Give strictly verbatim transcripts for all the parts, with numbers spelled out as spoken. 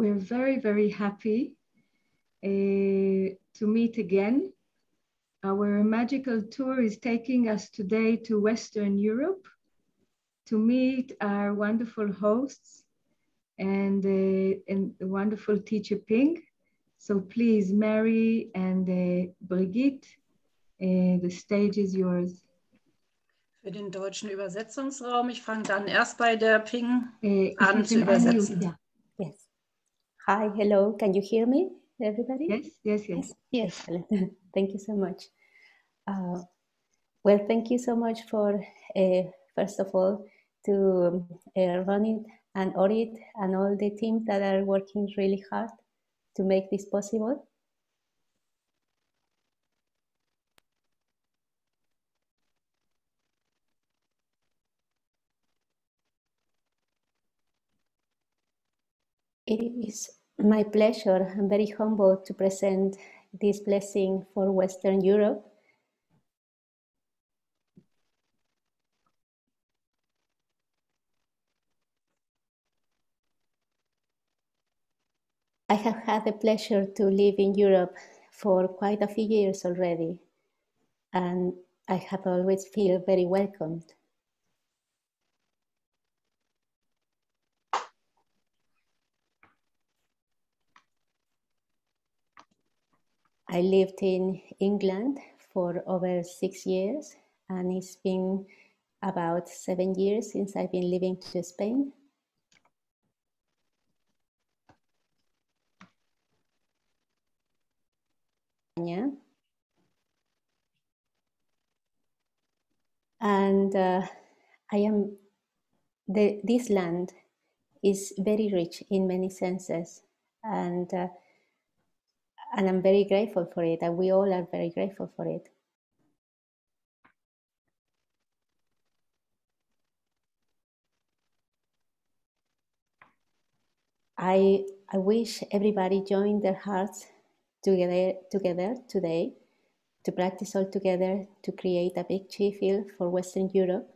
we're very, very happy uh, to meet again. Our magical tour is taking us today to Western Europe to meet our wonderful hosts and, uh, and the wonderful teacher Ping. So please, Mary and uh, Brigitte, uh, the stage is yours. Für den deutschen Übersetzungsraum. Ich fange dann erst bei der Ping Uh, an zu übersetzen. Yeah. Yes. Hi, hello. Can you hear me, everybody? Yes, yes, yes. Yes. Yes. Thank you so much. Uh, well, thank you so much for, uh, first of all, to uh, Ronit and Orit and all the teams that are working really hard to make this possible. It is my pleasure. I'm very humbled to present this blessing for Western Europe. I have had the pleasure to live in Europe for quite a few years already, and I have always feel very welcomed. I lived in England for over six years, and it's been about seven years since I've been living to Spain. Yeah. And uh, I am, the, this land is very rich in many senses, and uh, and I'm very grateful for it, and we all are very grateful for it. I, I wish everybody joined their hearts together, together today to practice all together to create a big chi field for Western Europe.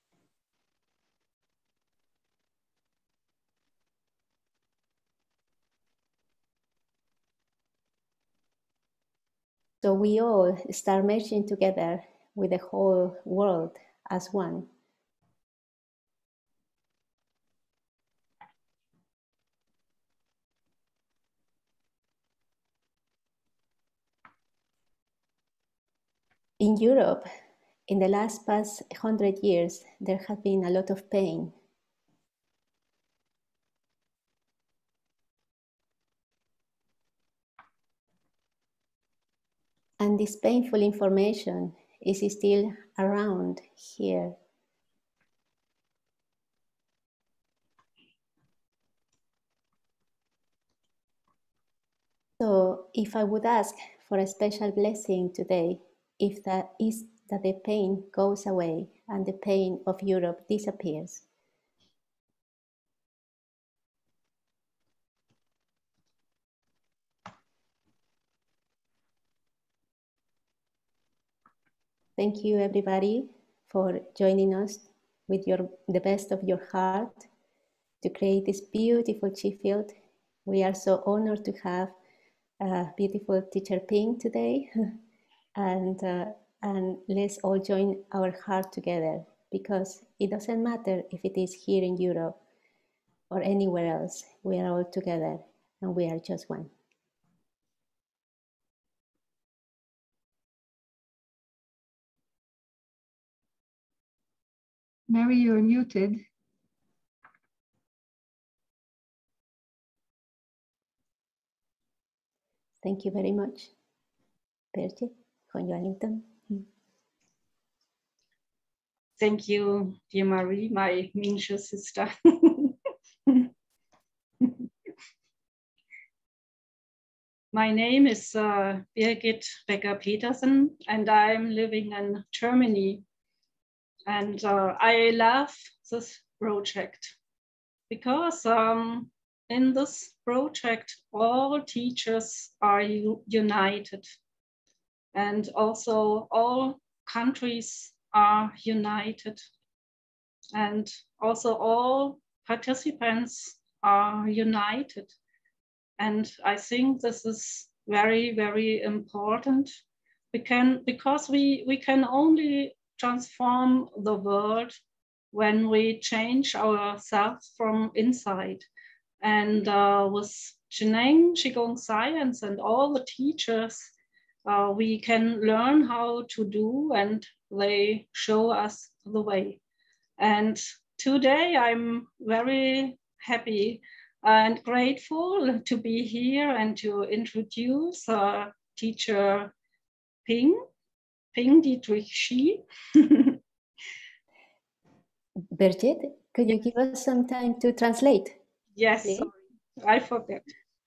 So we all start merging together with the whole world as one. In Europe, in the last past hundred years, there has been a lot of pain. And this painful information is still around here. So if I would ask for a special blessing today, if that is that the pain goes away and the pain of Europe disappears. Thank you everybody for joining us with your, the best of your heart to create this beautiful chi field. We are so honored to have a beautiful teacher Ping today. and, uh, and let's all join our heart together, because it doesn't matter if it is here in Europe or anywhere else. We are all together and we are just one. Mary, you're muted. Thank you very much. Perche, Juan Wellington. Thank you, dear Marie, my Minche sister. My name is uh, Birgit Becker-Petersen, and I'm living in Germany. And uh, I love this project because um, in this project, all teachers are united, and also all countries are united, and also all participants are united. And I think this is very, very important. We can, because we, we can only transform the world when we change ourselves from inside. And uh, with Zhineng Qigong Science and all the teachers, uh, we can learn how to do, and they show us the way. And today I'm very happy and grateful to be here and to introduce uh, teacher Ping, Ping Dietrich Shi. Birgit, could you give us some time to translate? Yes, please? sorry, I forget.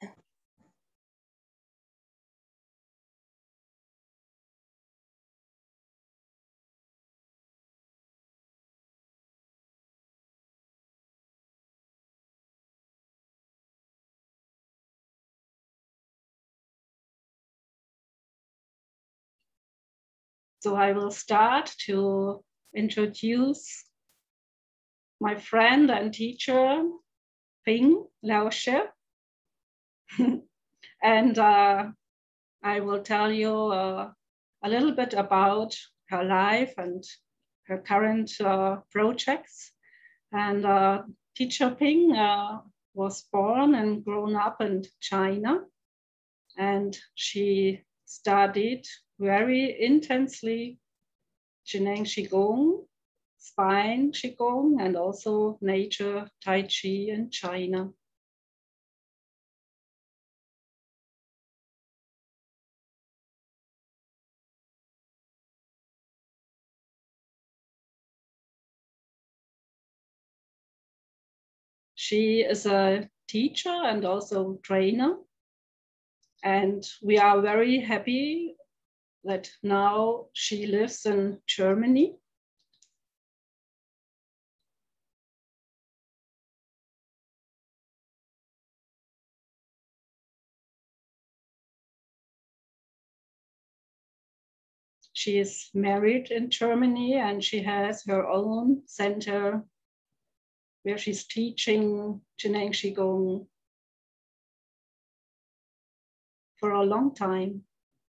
So I will start to introduce my friend and teacher, Ping Laoshe. And uh, I will tell you uh, a little bit about her life and her current uh, projects. And uh, teacher Ping uh, was born and grown up in China. And she studied very intensely Zhineng Qigong, spine Qigong, and also nature Tai Chi in China. She is a teacher and also trainer. And we are very happy that now she lives in Germany. She is married in Germany and she has her own center where she's teaching Zhineng Qigong for a long time.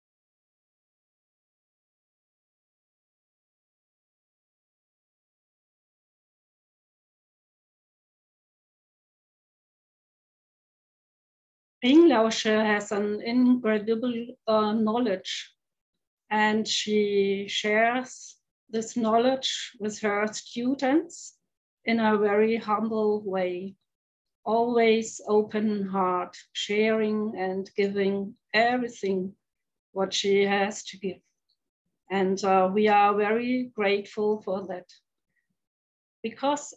Ping Laoshe has an incredible uh, knowledge, and she shares this knowledge with her students in a very humble way, always open heart, sharing and giving everything what she has to give. And uh, we are very grateful for that. Because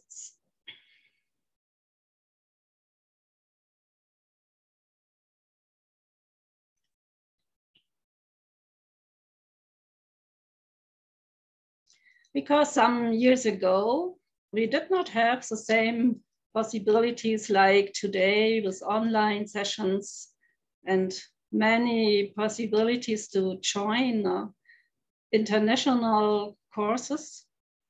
Because some years ago, we did not have the same possibilities like today with online sessions and many possibilities to join uh, international courses.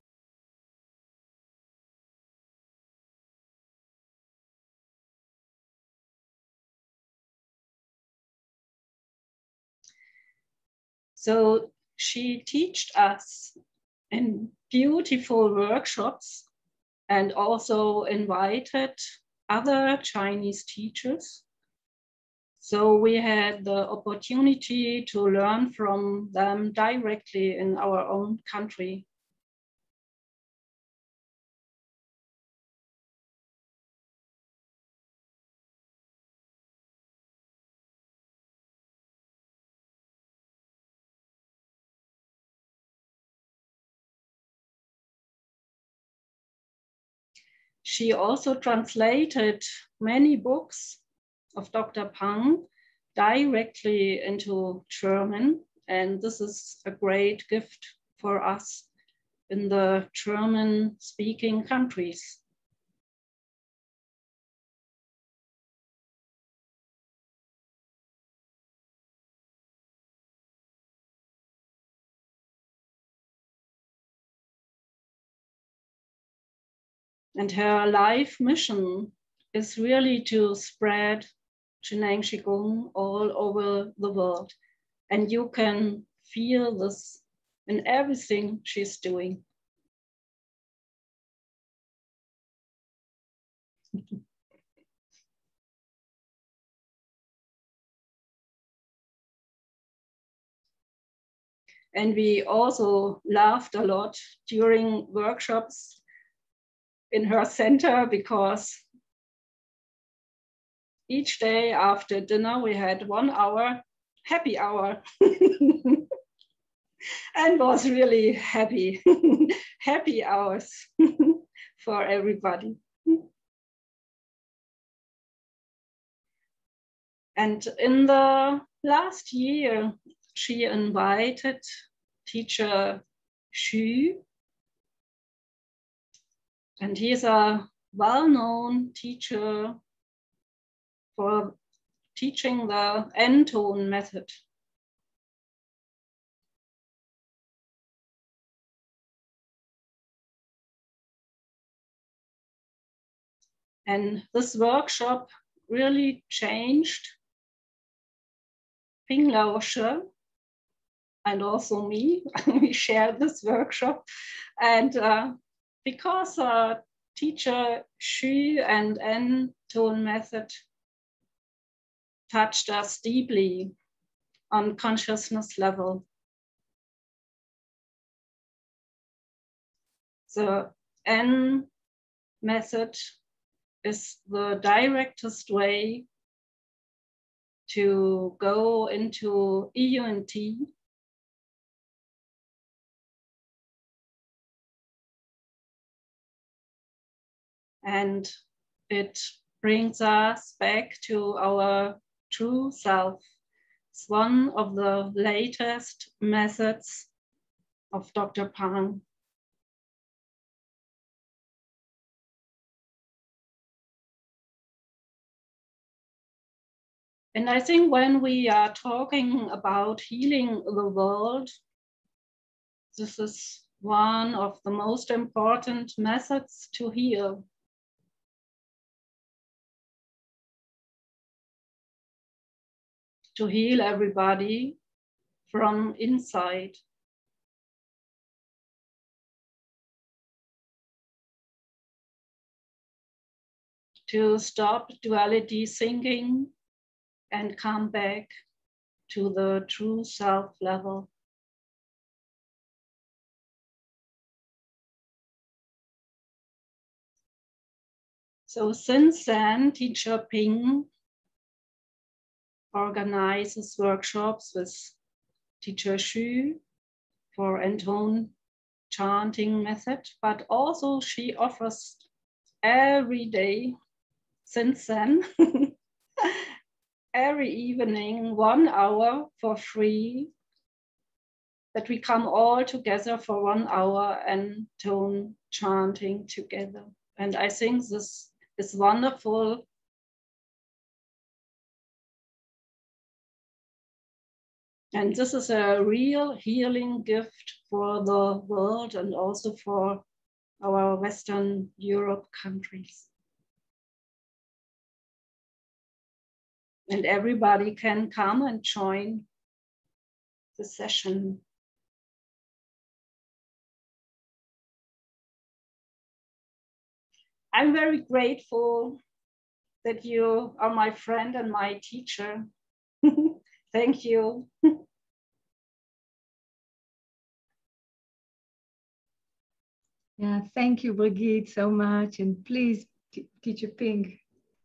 So she taught us in beautiful workshops and also invited other Chinese teachers. So we had the opportunity to learn from them directly in our own country. She also translated many books of Doctor Pang directly into German, and this is a great gift for us in the German-speaking countries. And her life mission is really to spread Sheneng Qigong all over the world. And you can feel this in everything she's doing. And we also laughed a lot during workshops in her center, because each day after dinner we had one hour happy hour and was really happy, happy hours for everybody. And in the last year, she invited teacher Xu, and he's a well-known teacher for teaching the N-tone method. And this workshop really changed Ping Lao She and also me. We shared this workshop. And uh, because uh, teacher Xu and N-tone method touched us deeply on consciousness level. The N method is the directest way to go into E U N T. And it brings us back to our true self. It's one of the latest methods of Doctor Pang. And I think when we are talking about healing the world, this is one of the most important methods to heal. To heal everybody from inside. To stop duality thinking and come back to the true self level. So since then, teacher Ping organizes workshops with teacher Xu for N-tone chanting method, but also she offers every day since then, every evening, one hour for free, that we come all together for one hour and tone chanting together. And I think this is wonderful. And this is a real healing gift for the world and also for our Western Europe countries. And everybody can come and join the session. I'm very grateful that you are my friend and my teacher. Thank you. Yeah, thank you, Brigitte, so much. And please, T Teacher Ping.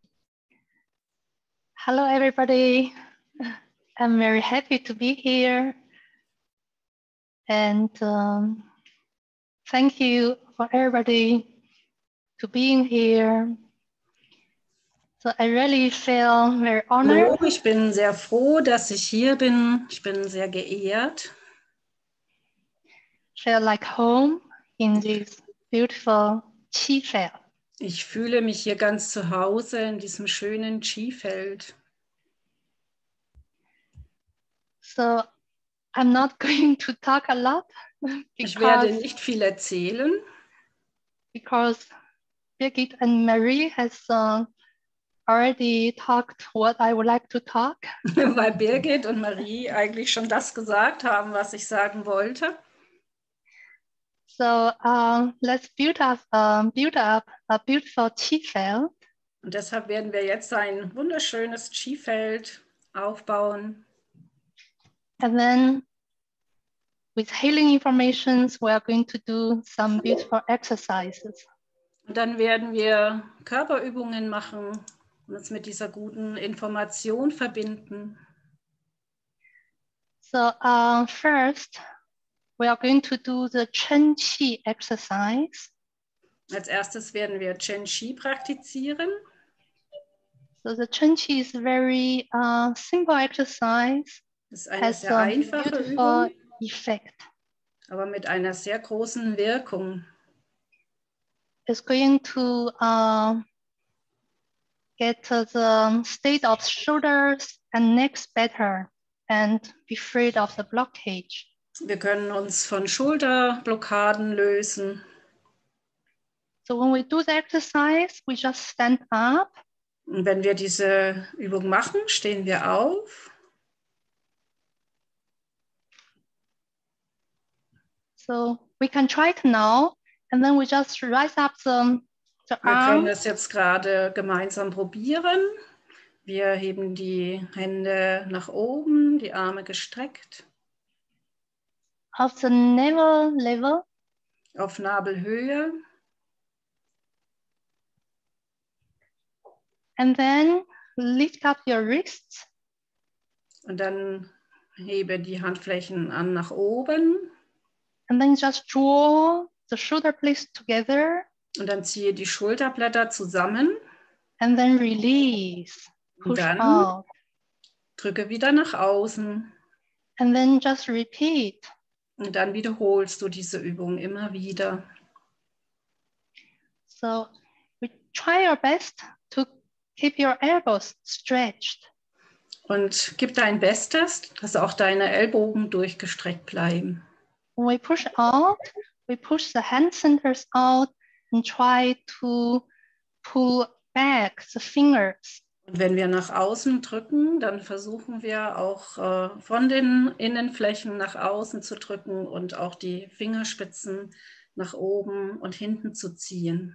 Hello, everybody. I'm very happy to be here. And um, thank you for everybody to being here. So I really feel very honored. Hallo, ich bin sehr froh, dass ich hier bin. Ich bin sehr geehrt. Feel like home in this beautiful Qi field. Ich fühle mich hier ganz zu Hause in diesem schönen Qi-Feld. So I'm not going to talk a lot Ich werde because, nicht viel erzählen, because Birgit and Marie has uh, already talked what I would like to talk. Weil Birgit und Marie eigentlich schon das gesagt haben, was ich sagen wollte. So um, let's build up, um, build up a beautiful chi field. Und deshalb werden wir jetzt ein wunderschönes Chi-Feld aufbauen. And then with healing informations, we are going to do some beautiful exercises. Und dann werden wir Körperübungen machen und uns mit dieser guten Information verbinden. So uh, first, we are going to do the Chen Qi exercise. Als erstes werden wir Chen Qi praktizieren. So the Chen Qi is a very uh, simple exercise. Das ist eine Has sehr a einfache beautiful Übung, effect. aber mit einer sehr großen Wirkung. It's going to uh, get the state of shoulders and necks better and be freed of the blockage. Wir können uns von Schulterblockaden lösen. So when we do the exercise, we just stand up. Und wenn wir diese Übung machen, stehen wir auf. So we can try it now, and then we just rise up the, the Wir können arms. es jetzt gerade gemeinsam probieren. Wir heben die Hände nach oben, die Arme gestreckt. Of the navel level. Auf Nabelhöhe. And then lift up your wrists. Und dann hebe die Handflächen an nach oben. And then just draw the shoulder blades together. Und dann ziehe die Schulterblätter zusammen. And then release. Und Push dann out. drücke wieder nach außen. And then just repeat. Und dann wiederholst du diese Übung immer wieder. So we try our best to keep your elbows stretched. Und gib dein Bestes, dass auch deine Ellbogen durchgestreckt bleiben. When we push out, we push the hand centers out and try to pull back the fingers. Und wenn wir nach außen drücken, dann versuchen wir auch äh, von den Innenflächen nach außen zu drücken und auch die Fingerspitzen nach oben und hinten zu ziehen.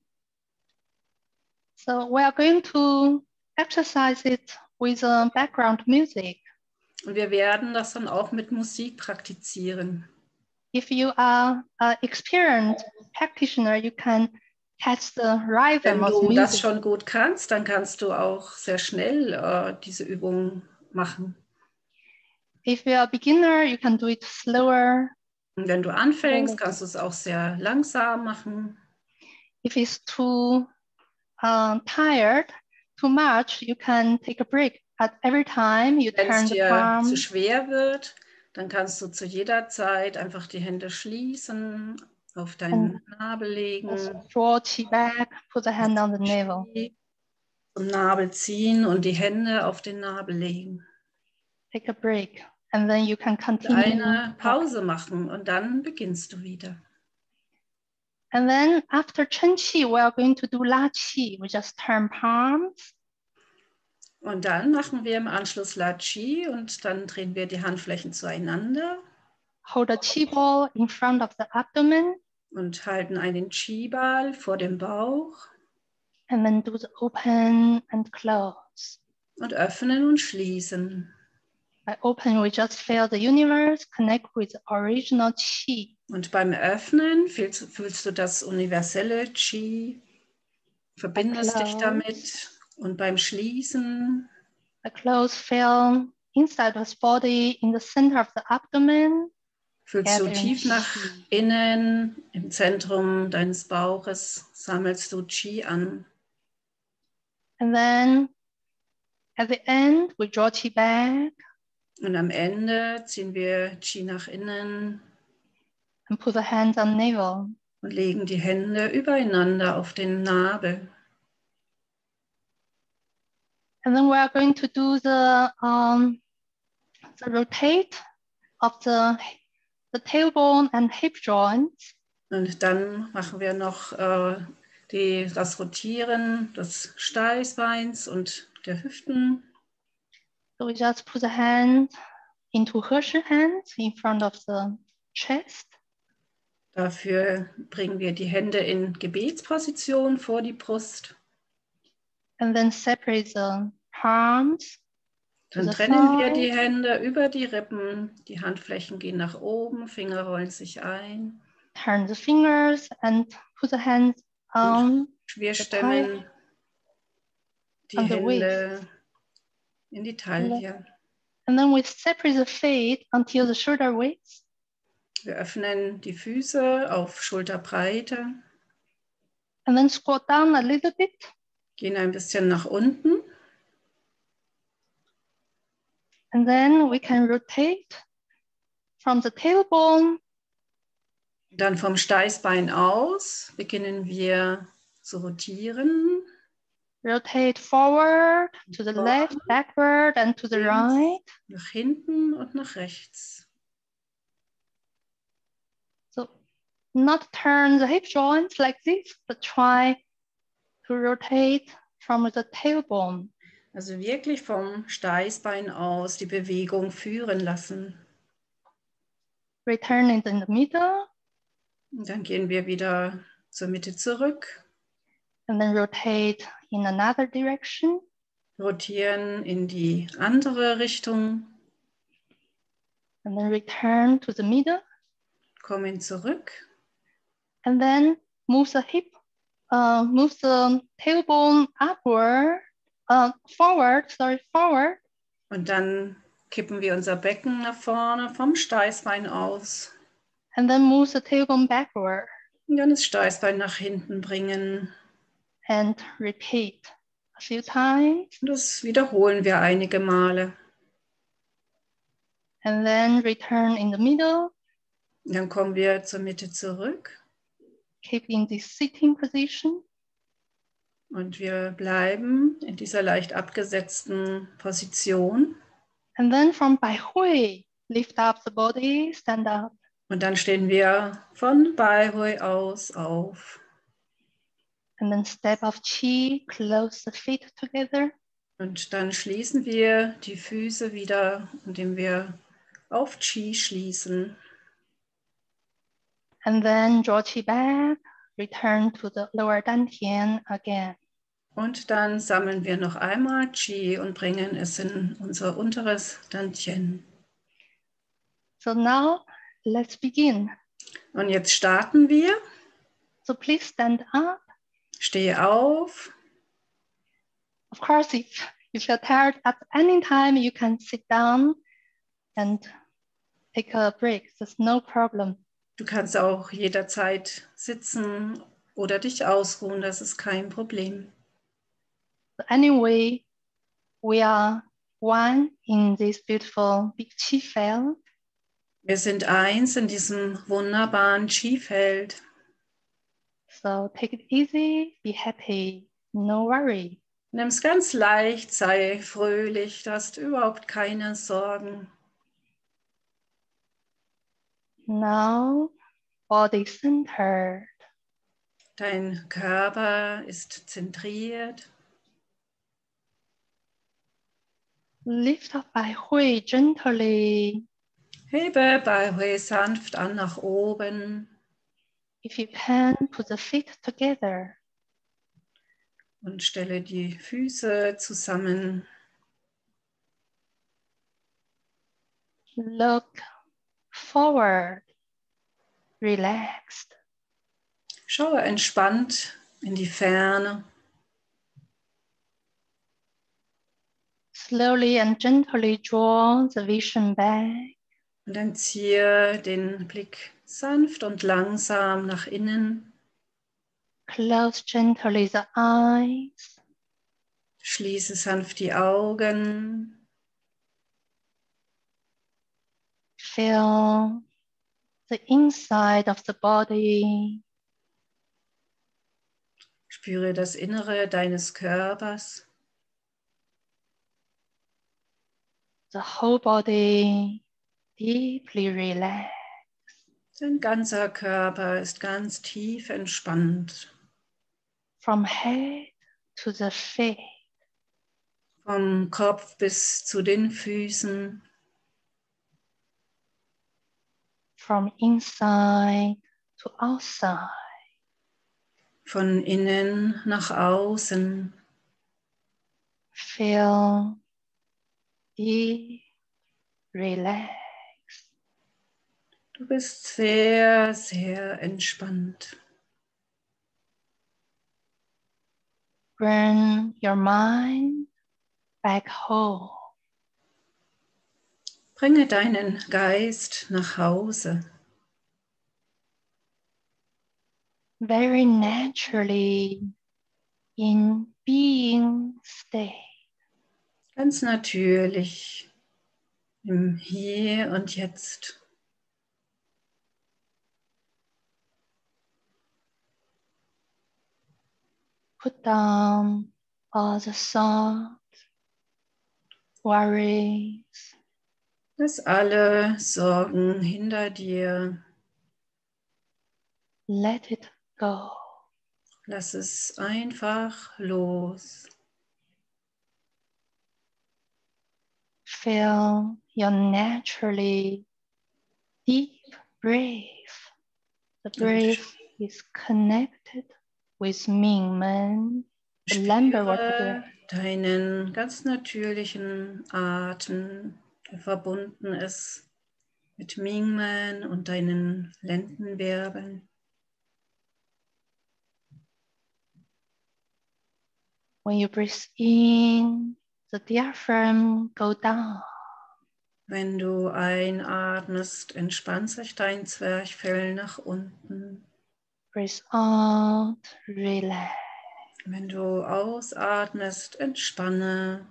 So we are going to exercise it with uh, background music. Und wir werden das dann auch mit Musik praktizieren. If you are an experienced practitioner, you can catch the rhythm Wenn of du das music. schon gut kannst, dann kannst du auch sehr schnell äh, diese Übung machen. If you are a beginner, you can do it slower. Und wenn du anfängst, Okay. kannst du es auch sehr langsam machen. If it's too uh, tired, too much, you can take a break. At every time you Wenn es turn the dir palm, zu schwer wird, dann kannst du zu jeder Zeit einfach die Hände schließen, auf deinen Nabel legen, just draw chi back, put the hand on the navel. zum Nabel ziehen und die Hände auf den Nabel legen. Take a break, and then you can continue. Eine Pause machen und dann beginnst du wieder. And then after Chen Qi, we are going to do La Qi. We just turn palms. Und dann machen wir im Anschluss La Qi und dann drehen wir die Handflächen zueinander Hold a Qi ball in front of the abdomen, und halten einen Qi-Ball vor dem Bauch and then do the open and close. und öffnen und schließen. By open, we just feel the universe connect with the original Qi. Und beim Öffnen fühlst, fühlst du das universelle Qi, verbindest dich damit. Und beim Schließen The close feel inside the body, in the center of the abdomen. fühlst du Gathering tief nach Qi. innen, im Zentrum deines Bauches sammelst du Qi an. And then at the end, we draw Qi back Und am Ende ziehen wir Qi nach innen and put the hands on navel. und legen die Hände übereinander auf den Nabel. And then we are going to do the, um, the rotate of the, the tailbone and hip joints. Und dann machen wir noch äh, die, das Rotieren des Steißbeins und der Hüften. So we just put the hand into Heshi hands in front of the chest. Dafür bringen wir die Hände in Gebetsposition vor die Brust. And then separate the palms. Dann the trennen wir side. die Hände über die Rippen. Die Handflächen gehen nach oben, Finger rollen sich ein. Turn the fingers and put the hands on Wir the stemmen die on the Hände in die Taille. And then we separate the feet until the shoulder width. Wir öffnen die Füße auf Schulterbreite. And then squat down a little bit. Gehen ein bisschen nach unten. And then we can rotate from the tailbone. Dann vom Steißbein aus beginnen wir zu rotieren. Rotate forward, to the left, backward, and to the right. Nach hinten und nach rechts. So not turn the hip joints like this, but try to rotate from the tailbone. Also wirklich vom Steißbein aus die Bewegung führen lassen. Return it in the middle. Und dann gehen wir wieder zur Mitte zurück. And then rotate in another direction. Rotieren in die andere Richtung. And then return to the middle. Kommen zurück. And then move the hip, uh, move the tailbone upward, uh, forward, sorry, forward. Und dann kippen wir unser Becken nach vorne vom Steißbein aus. And then move the tailbone backward. Und dann das Steißbein nach hinten bringen. And repeat a few times. Und das wiederholen wir einige Male. And then return in the middle. Und dann kommen wir zur Mitte zurück. Keep in this sitting position. Und wir bleiben in dieser leicht abgesetzten Position. And then from Bai Hui, lift up the body, stand up. Und dann stehen wir von Bai Hui aus auf. And then step of Qi, close the feet together. Und dann schließen wir die Füße wieder, indem wir auf Qi schließen. And then draw Qi back, return to the lower Dantian again. Und dann sammeln wir noch einmal Qi und bringen es in unser unteres Dantian. So now let's begin. Und jetzt starten wir. So please stand up. Stehe auf. Of course, if you feel tired at any time, you can sit down and take a break. There's no problem. Du kannst auch jederzeit sitzen oder dich ausruhen, das ist kein Problem. But anyway, we are one in this beautiful big Qi field. Wir sind eins in diesem wunderbaren Qi-Feld. So take it easy, be happy, no worry. Nimm es ganz leicht, sei fröhlich, du hast überhaupt keine Sorgen. Now, body centered. Dein Körper ist zentriert. Lift up Bai Hui gently. Hebe Bai Hui sanft an nach oben. If you can, put the feet together. Und stelle die Füße zusammen. Look forward, relaxed. Schaue entspannt in die Ferne. Slowly and gently draw the vision back. Und dann ziehe den Blick sanft und langsam nach innen. Close gently the eyes. Schließe sanft die Augen. Feel the inside of the body. Spüre das Innere deines Körpers. The whole body deeply relaxed. Dein ganzer Körper ist ganz tief entspannt. from head to the feet. Vom Kopf bis zu den Füßen. From inside to outside. Von innen nach außen. Feel deep, relaxed. Du bist sehr, sehr entspannt. Bring your mind back home. Bringe deinen Geist nach Hause. Very naturally in being state. Ganz natürlich im Hier und Jetzt. Put down all the thoughts, worries. Lass alle Sorgen hinter dir. Let it go. Lass es einfach los. Feel your naturally deep breath. The breath is connected with Mingmen, the lumbar vertebrae. Spüre deinen ganz natürlichen Atem, der verbunden ist mit Mingmen und deinen Lendenwirbeln. When you breathe in, the diaphragm go down. Wenn du einatmest, entspannt sich dein Zwerchfell nach unten. Breathe out, relax. Wenn du ausatmest, entspanne.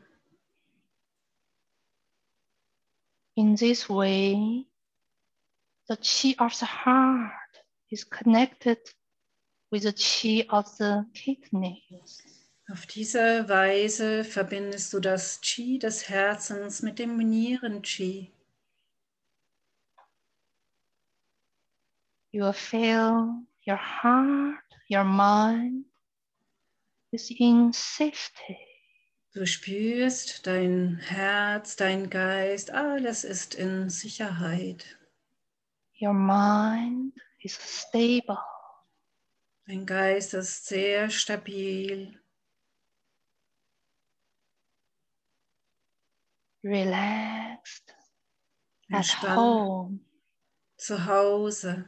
In this way, the qi of the heart is connected with the qi of the kidneys. Auf diese Weise verbindest du das Qi des Herzens mit dem Nieren-Qi. You will feel your heart, your mind is in safety. Du spürst dein Herz, dein Geist, alles ist in Sicherheit. Your mind is stable. Dein Geist ist sehr stabil. Relaxed, at Entspannt, home. zu Hause.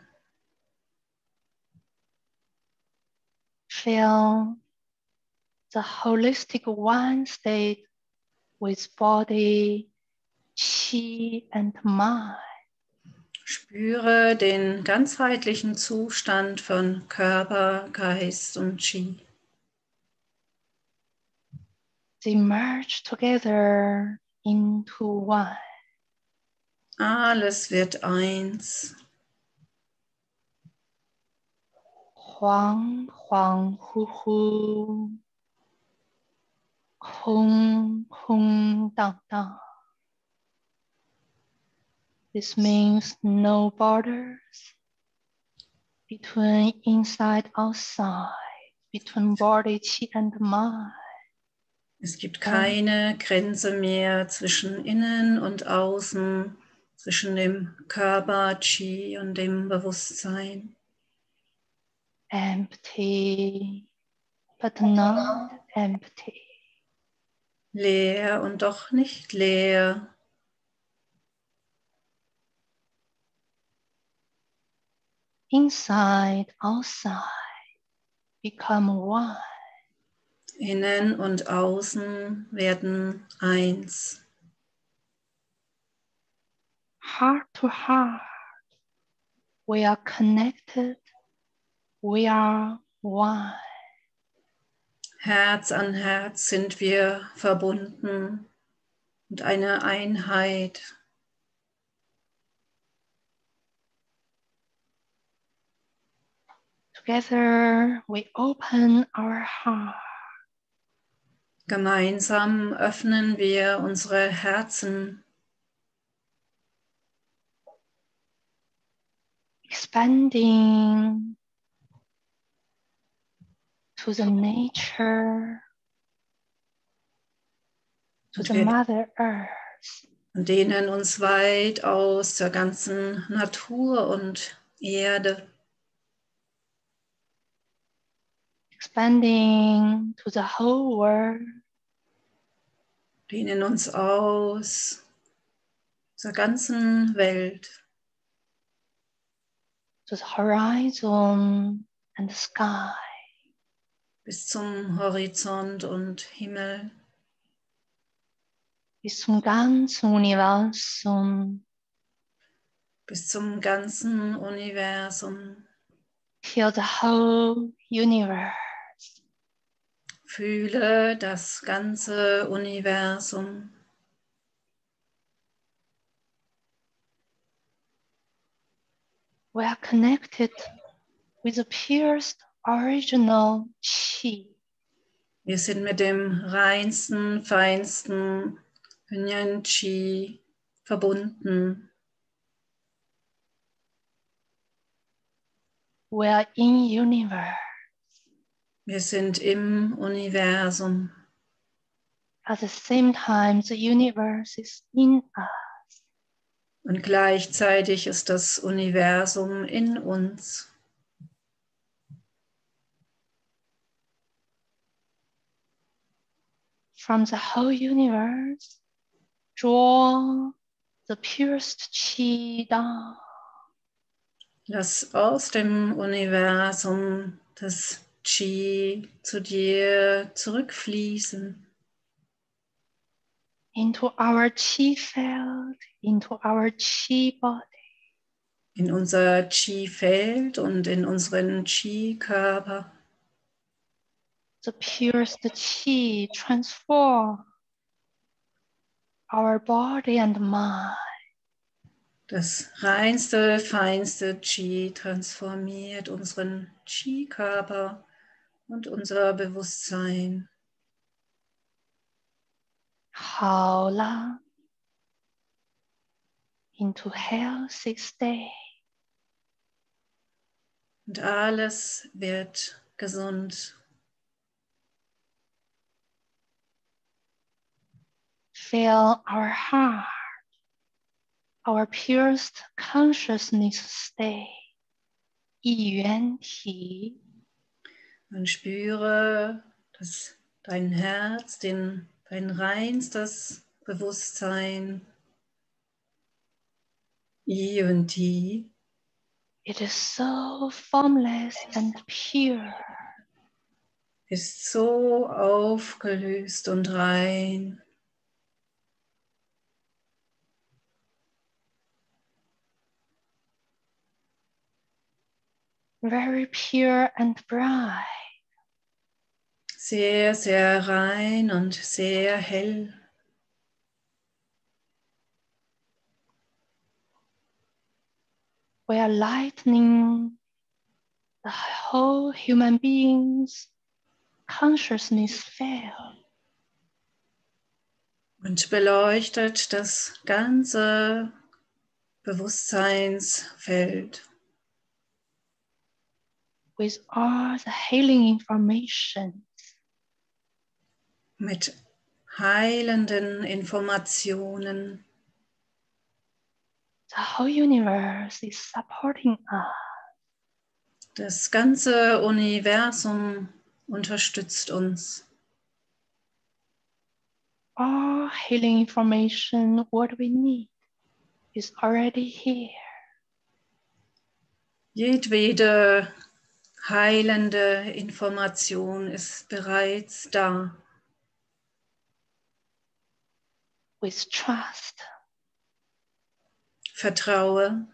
Feel the holistic one state with body, qi and mind. Spüre den ganzheitlichen Zustand von Körper, Geist und Qi. They merge together into one. Alles wird eins. Huang, huang, hu, hu. Hong, hong, dang, dang. This means no borders between inside, outside, between body, qi and mind. Es gibt keine Grenze mehr zwischen innen und außen, zwischen dem Körper, Qi und dem Bewusstsein. Empty, but not empty. Leer und doch nicht leer. Inside, outside, become one. Innen und außen werden eins. Heart to heart, we are connected, we are one. Herz an Herz sind wir verbunden und eine Einheit. Together we open our heart. Gemeinsam öffnen wir unsere Herzen. Expanding to the nature, to Und the wir Mother Earth. und dehnen uns weit aus zur ganzen Natur und Erde. Expanding to the whole world, Dehnen uns aus zur ganzen Welt, to the horizon and the sky. bis zum Horizont und Himmel, Bis zum ganzen Universum, bis zum ganzen Universum. feel the whole universe. Fühle das ganze Universum. We are connected with the purest original Qi. Wir sind mit dem reinsten, feinsten Hunyuan Qi verbunden. We are in universe. Wir sind im Universum. At the same time, the universe is in us. Und gleichzeitig ist das Universum in uns. From the whole universe, draw the purest Qi down. Lass aus dem Universum das Qi zu dir zurückfließen. Into our Qi field, into our Qi body. In unser Qi-Feld und in unseren Qi-Körper. The purest Qi transform our body and mind. Das reinste, feinste Qi transformiert unseren Qi-Körper und unser Bewusstsein. Hao La into healthy state. Und alles wird gesund. Feel our heart, our purest consciousness state. 一元体 Und spüre, dass dein Herz, den, dein reinstes Bewusstsein, I und Ti, It is so formless and pure. ist so aufgelöst und rein. Very pure and bright. Sehr, sehr rein und sehr hell. We are lightening the whole human being's consciousness field. Und beleuchtet das ganze Bewusstseinsfeld With all the healing information. mit heilenden Informationen. The whole universe is supporting us. Das ganze Universum unterstützt uns. All healing information, what we need, is already here. Jedwede heilende Information ist bereits da. With trust, Vertraue.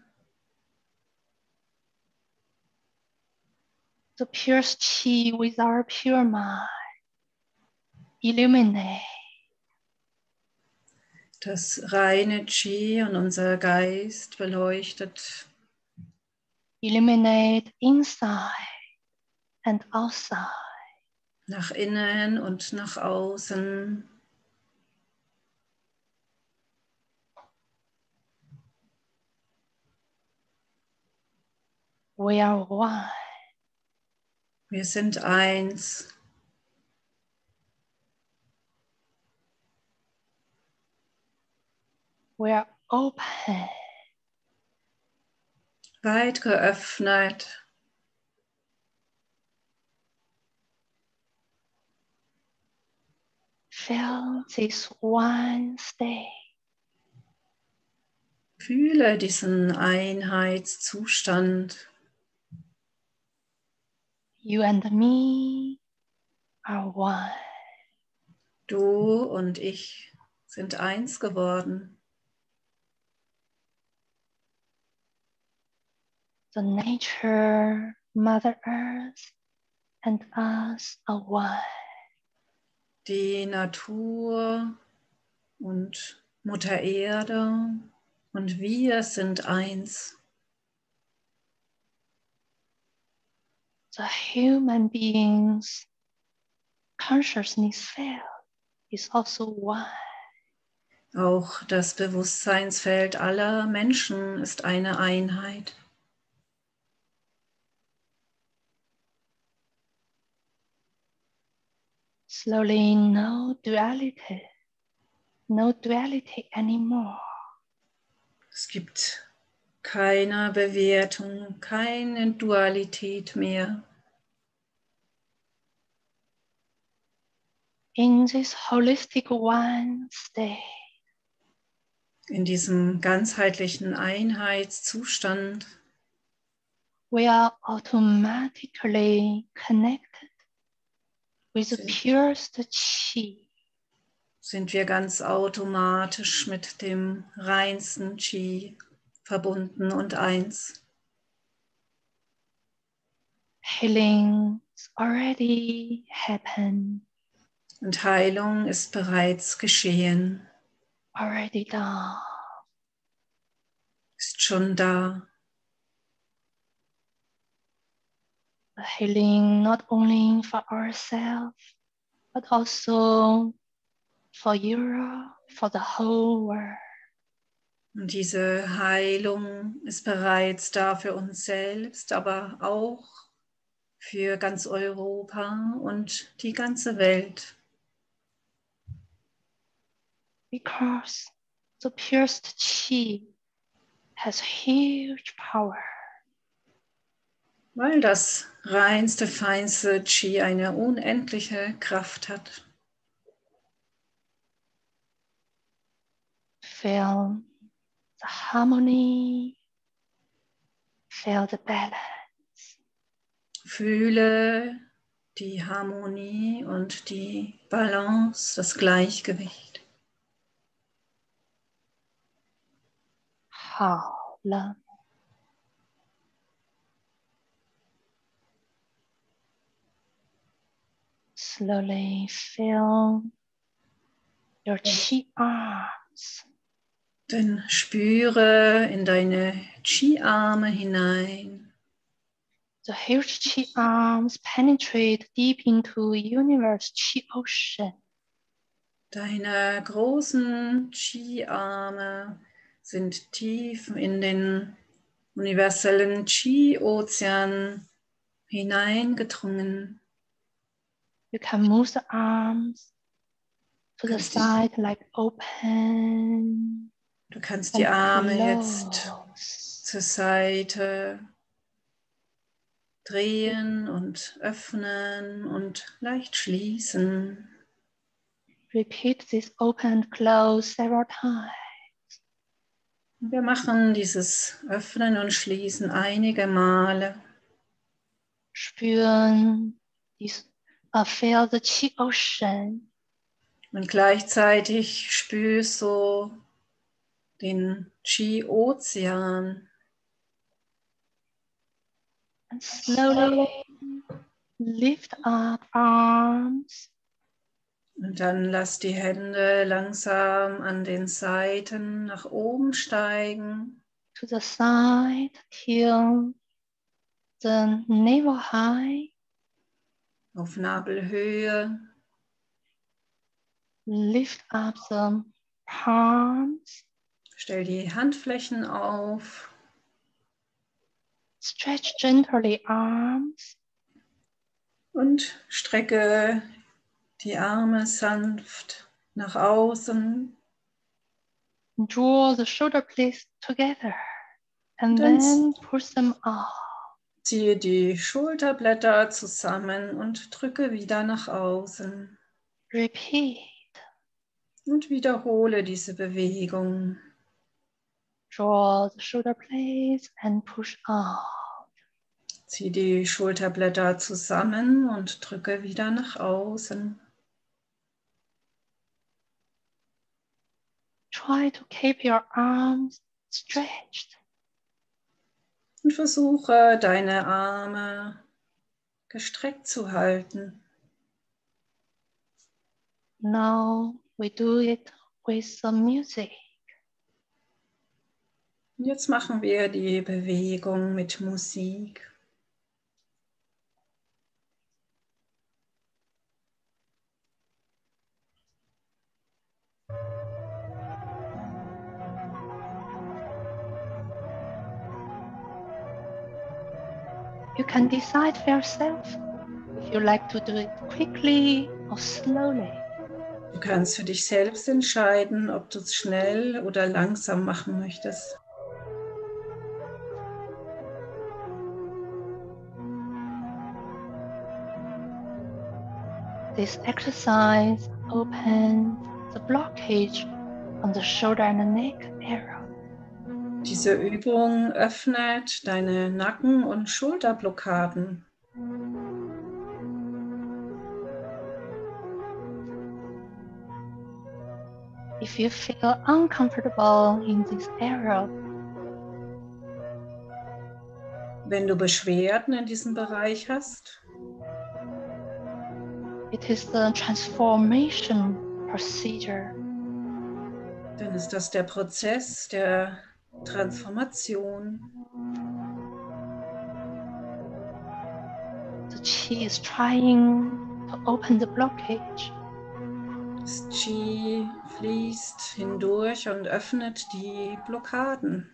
the pure Qi with our pure mind, illuminate. Das reine Qi und unser Geist beleuchtet. Illuminate inside and outside. Nach innen und nach außen. We are one. Wir sind eins. We are open. Weit geöffnet. Feel this one state. Fühle diesen Einheitszustand. You and me are one. Du und ich sind eins geworden. The nature, Mother Earth, and us are one. Die Natur und Mutter Erde und wir sind eins. The human beings' consciousness field is also one. Auch das Bewusstseinsfeld aller Menschen ist eine Einheit. Slowly, no duality, no duality anymore. Es gibt keine Bewertung, keine Dualität mehr. In this holistic one state, In diesem ganzheitlichen Einheitszustand we are automatically connected with the sind, purest Qi. sind wir ganz automatisch mit dem reinsten Qi verbunden und eins. Healing is already happened, Und Heilung ist bereits geschehen, already done. ist schon da. The healing not only for ourselves, but also for Europe, for the whole world. Und diese Heilung ist bereits da für uns selbst, aber auch für ganz Europa und die ganze Welt. Because the purest Qi has huge power. Weil das reinste, feinste Qi eine unendliche Kraft hat. Feel the harmony, feel the balance. Fühle die Harmonie und die Balance, das Gleichgewicht. 好了。Slowly feel your Qi arms. Dann spüre in deine Qi-Arme hinein. The huge Qi arms penetrate deep into universe Qi ocean. Deine großen Qi-Arme sind tief in den universellen Qi-Ozean hineingedrungen. You can move the arms to the Kannst side like open. Du kannst die Arme jetzt Close. zur Seite drehen und öffnen und leicht schließen. Repeat this open and close several times. Wir machen dieses Öffnen und Schließen einige Male. Spüren this, uh, feel the Qi ocean. Und gleichzeitig spürst du den Qi-Ozean. And slowly lift up arms. Und dann lass die Hände langsam an den Seiten nach oben steigen. To the side till the navel high. Auf Nabelhöhe. Lift up the palms. Stell die Handflächen auf. Stretch gently arms. Und strecke die Arme sanft nach außen. Draw the shoulder blades together and Dann then push them out. Ziehe die Schulterblätter zusammen und drücke wieder nach außen. Repeat. Und wiederhole diese Bewegung. Draw the shoulder blades and push out. Ziehe die Schulterblätter zusammen und drücke wieder nach außen. Try to keep your arms stretched. Und versuche, deine Arme gestreckt zu halten. Now we do it with some music. Und jetzt machen wir die Bewegung mit Musik. You can decide for yourself if you like to do it quickly or slowly. Du kannst für dich selbst entscheiden, ob du es schnell oder langsam machen möchtest. This exercise opens the blockage on the shoulder and the neck area. Diese Übung öffnet deine Nacken- und Schulterblockaden. If you feel uncomfortable in this area, Wenn du Beschwerden in diesem Bereich hast, it is the transformation procedure. dann ist das der Prozess der Transformation. The Qi is trying to open the blockage. Das Qi fließt hindurch und öffnet die Blockaden.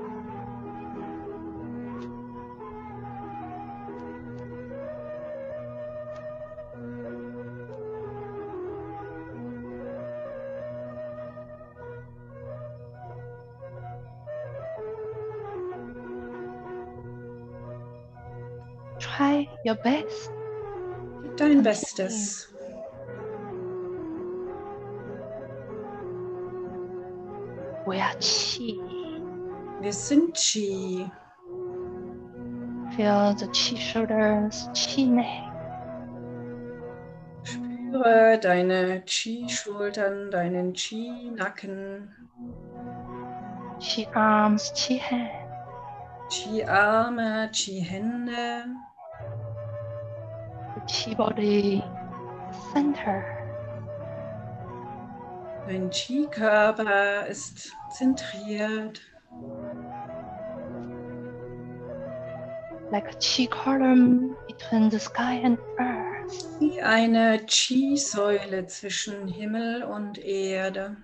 Try your best. Gib dein Bestes. We are Qi. Wir sind Qi. Feel the Qi shoulders, Qi neck. Spüre deine Qi-Schultern, deinen Qi-Nacken, Qi arms, Qi hand. Qi-Arme, Qi-Hände, The Qi body center. dein Qi-Körper ist zentriert, Like a Qi column between the sky and earth. wie eine Qi-Säule zwischen Himmel und Erde.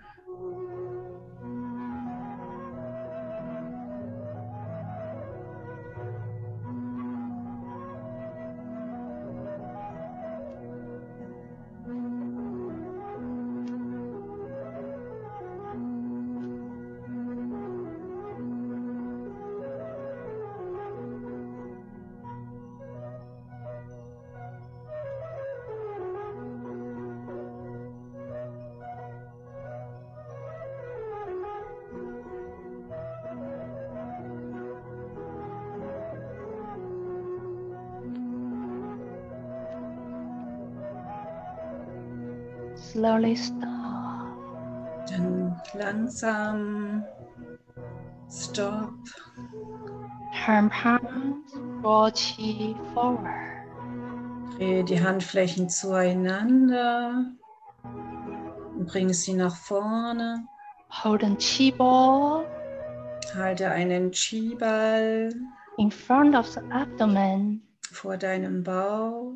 Slowly stop. Dann langsam Stop. Turn palms, draw Qi forward. Drehe die Handflächen zueinander und bringe sie nach vorne. Hold a Qi ball Halte einen Qi-Ball in front of the abdomen. vor deinem Bauch.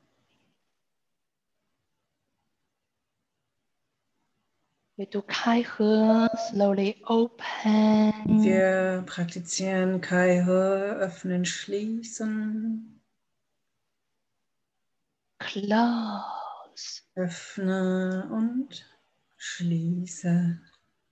We do Kai He, slowly open. Wir praktizieren Kai He, öffnen, schließen. close. Öffne und schließe.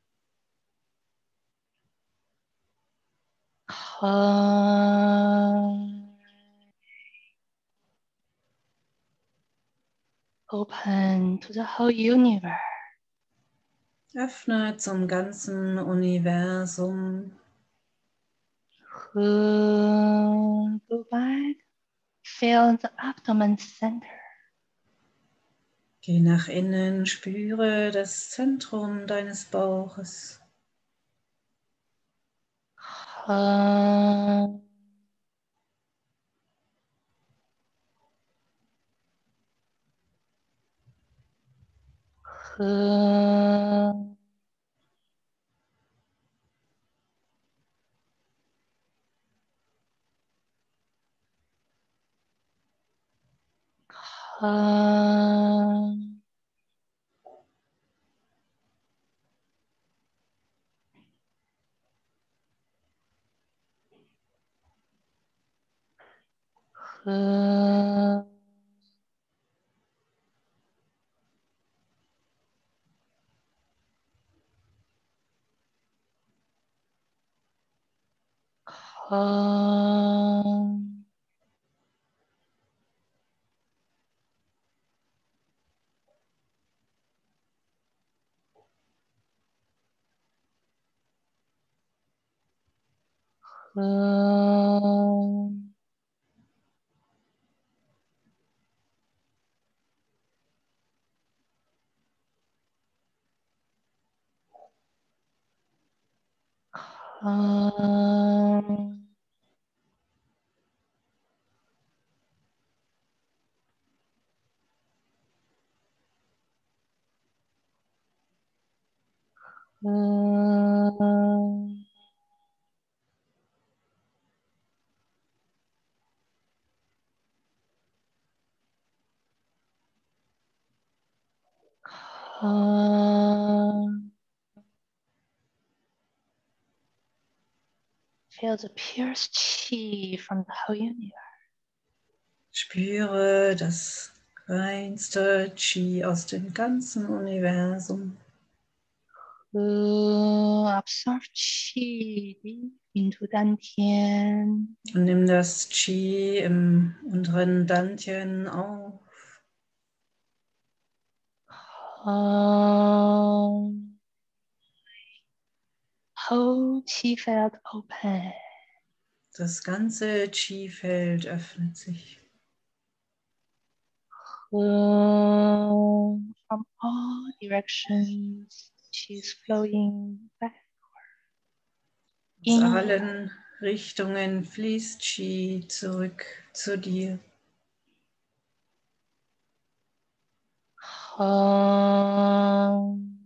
Open to the whole universe. Öffne zum ganzen Universum. Go back. Feel the abdomen center. Geh nach innen, spüre das Zentrum deines Bauches. Uh, uh, uh, uh, uh, uh, uh, uh, uh, feel the pure chi from the whole universe. Spüre das reinste Qi aus dem ganzen Universum. Uh, absorb chi deep into Dantian. Und nimm das Qi im unteren Dantian auf. Um, whole chi field open. Das ganze Qi-Feld öffnet sich. Um, from all directions, chi is flowing back. Aus allen Richtungen fließt Qi zurück zu dir. Um,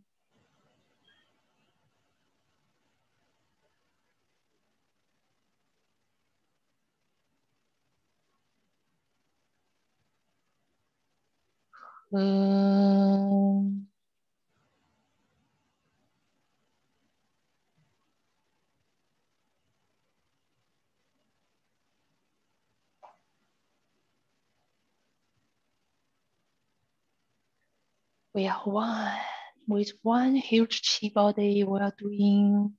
um, we are one with one huge chi body. We are doing.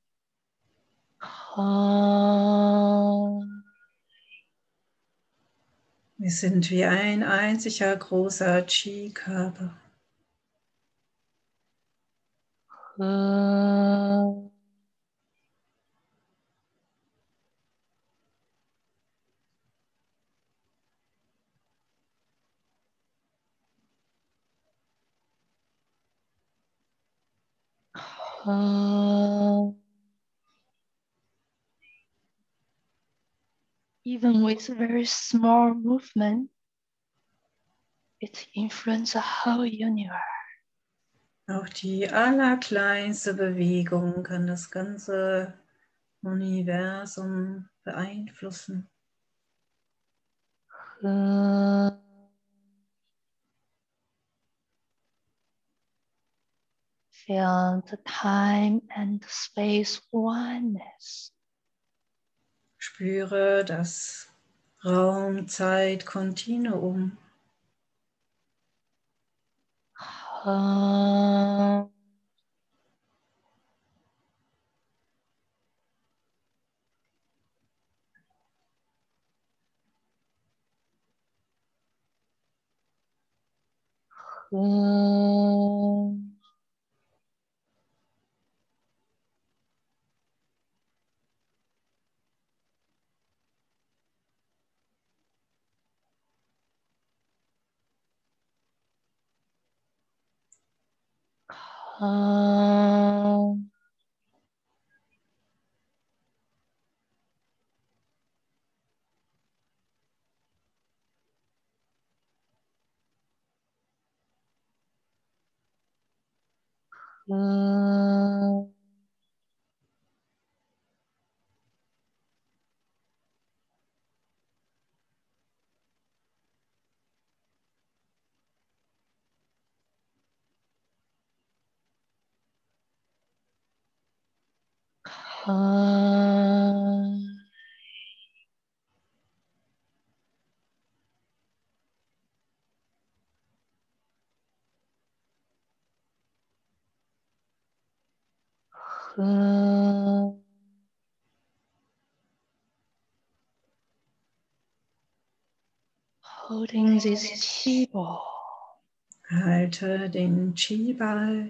Um, Wir sind wie ein einziger großer Qi-Körper. um, um, even with very small movement, it influences the whole universe. Auch die allerkleinste Bewegung kann das ganze Universum beeinflussen. Uh, feel the time and space oneness. Spüre das Raum-Zeit-Kontinuum. Uh, uh, uh, uh, uh, uh, holding this chi ball. Halte den Chi-Ball.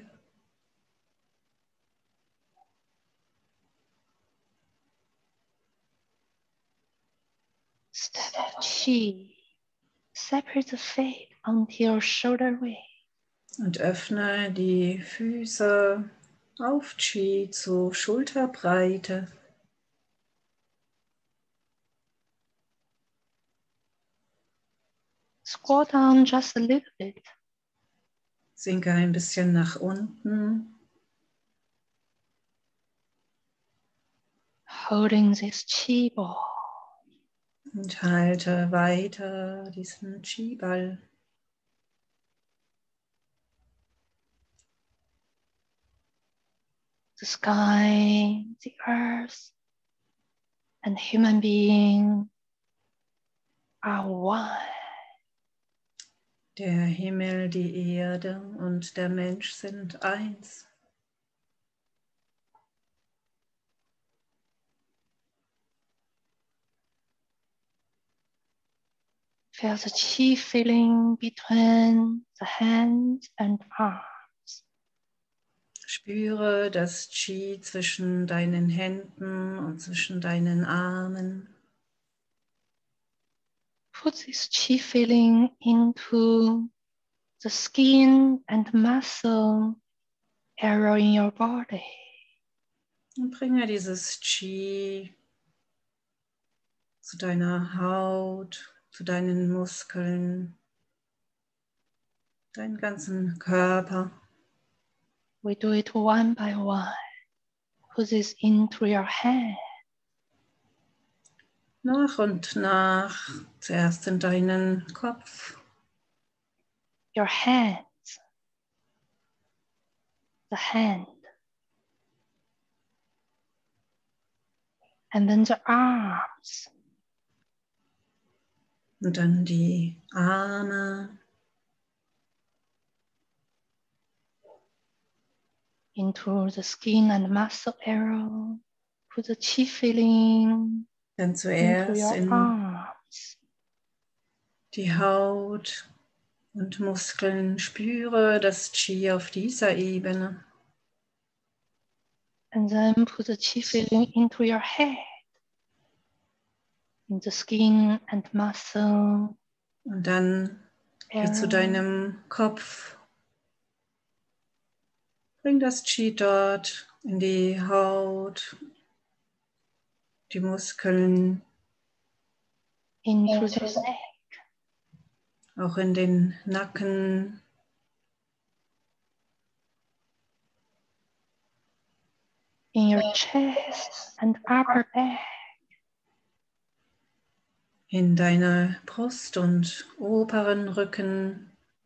Step chi. Separate the feet until shoulder width. Und öffne die Füße auf Chi zu Schulterbreite. Squat down just a little bit. Sinke ein bisschen nach unten. Holding this chi ball. Und halte weiter diesen Chi-Ball. The sky, the earth, and human being are one. Der Himmel, die Erde und der Mensch sind eins. Feel the chi feeling between the hands and arms. Spüre das Chi zwischen deinen Händen und zwischen deinen Armen. Put this chi feeling into the skin and muscle area in your body. Und bringe dieses Chi zu deiner Haut, zu deinen Muskeln, deinen ganzen Körper. We do it one by one. Put this into your hand. Nach und nach, zuerst in deinen Kopf, Your hands, the hand, and then the arms, und dann die Arme, into the skin and muscle area. Put the chi feeling dann into zuerst your in arms. die Haut und Muskeln. Spüre das Chi auf dieser Ebene. And then put the chi feeling into your head, in the skin and muscle Und dann geh zu area. deinem Kopf. Bring das Chi dort in die Haut, die Muskeln, Into the neck, auch in den Nacken, in your chest and upper back. in deiner Brust und oberen Rücken,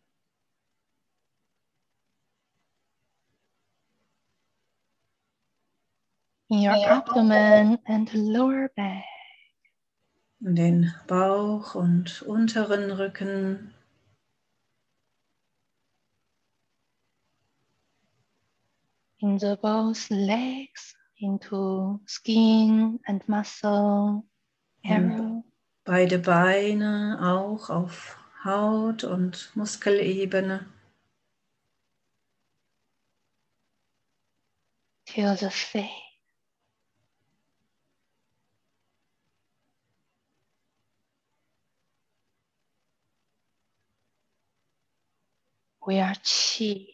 In your abdomen and lower back. in den Bauch und unteren Rücken, in the both legs, into skin and muscle area. Beide Beine auch auf Haut- und Muskelebene. Till the feet. We are Qi.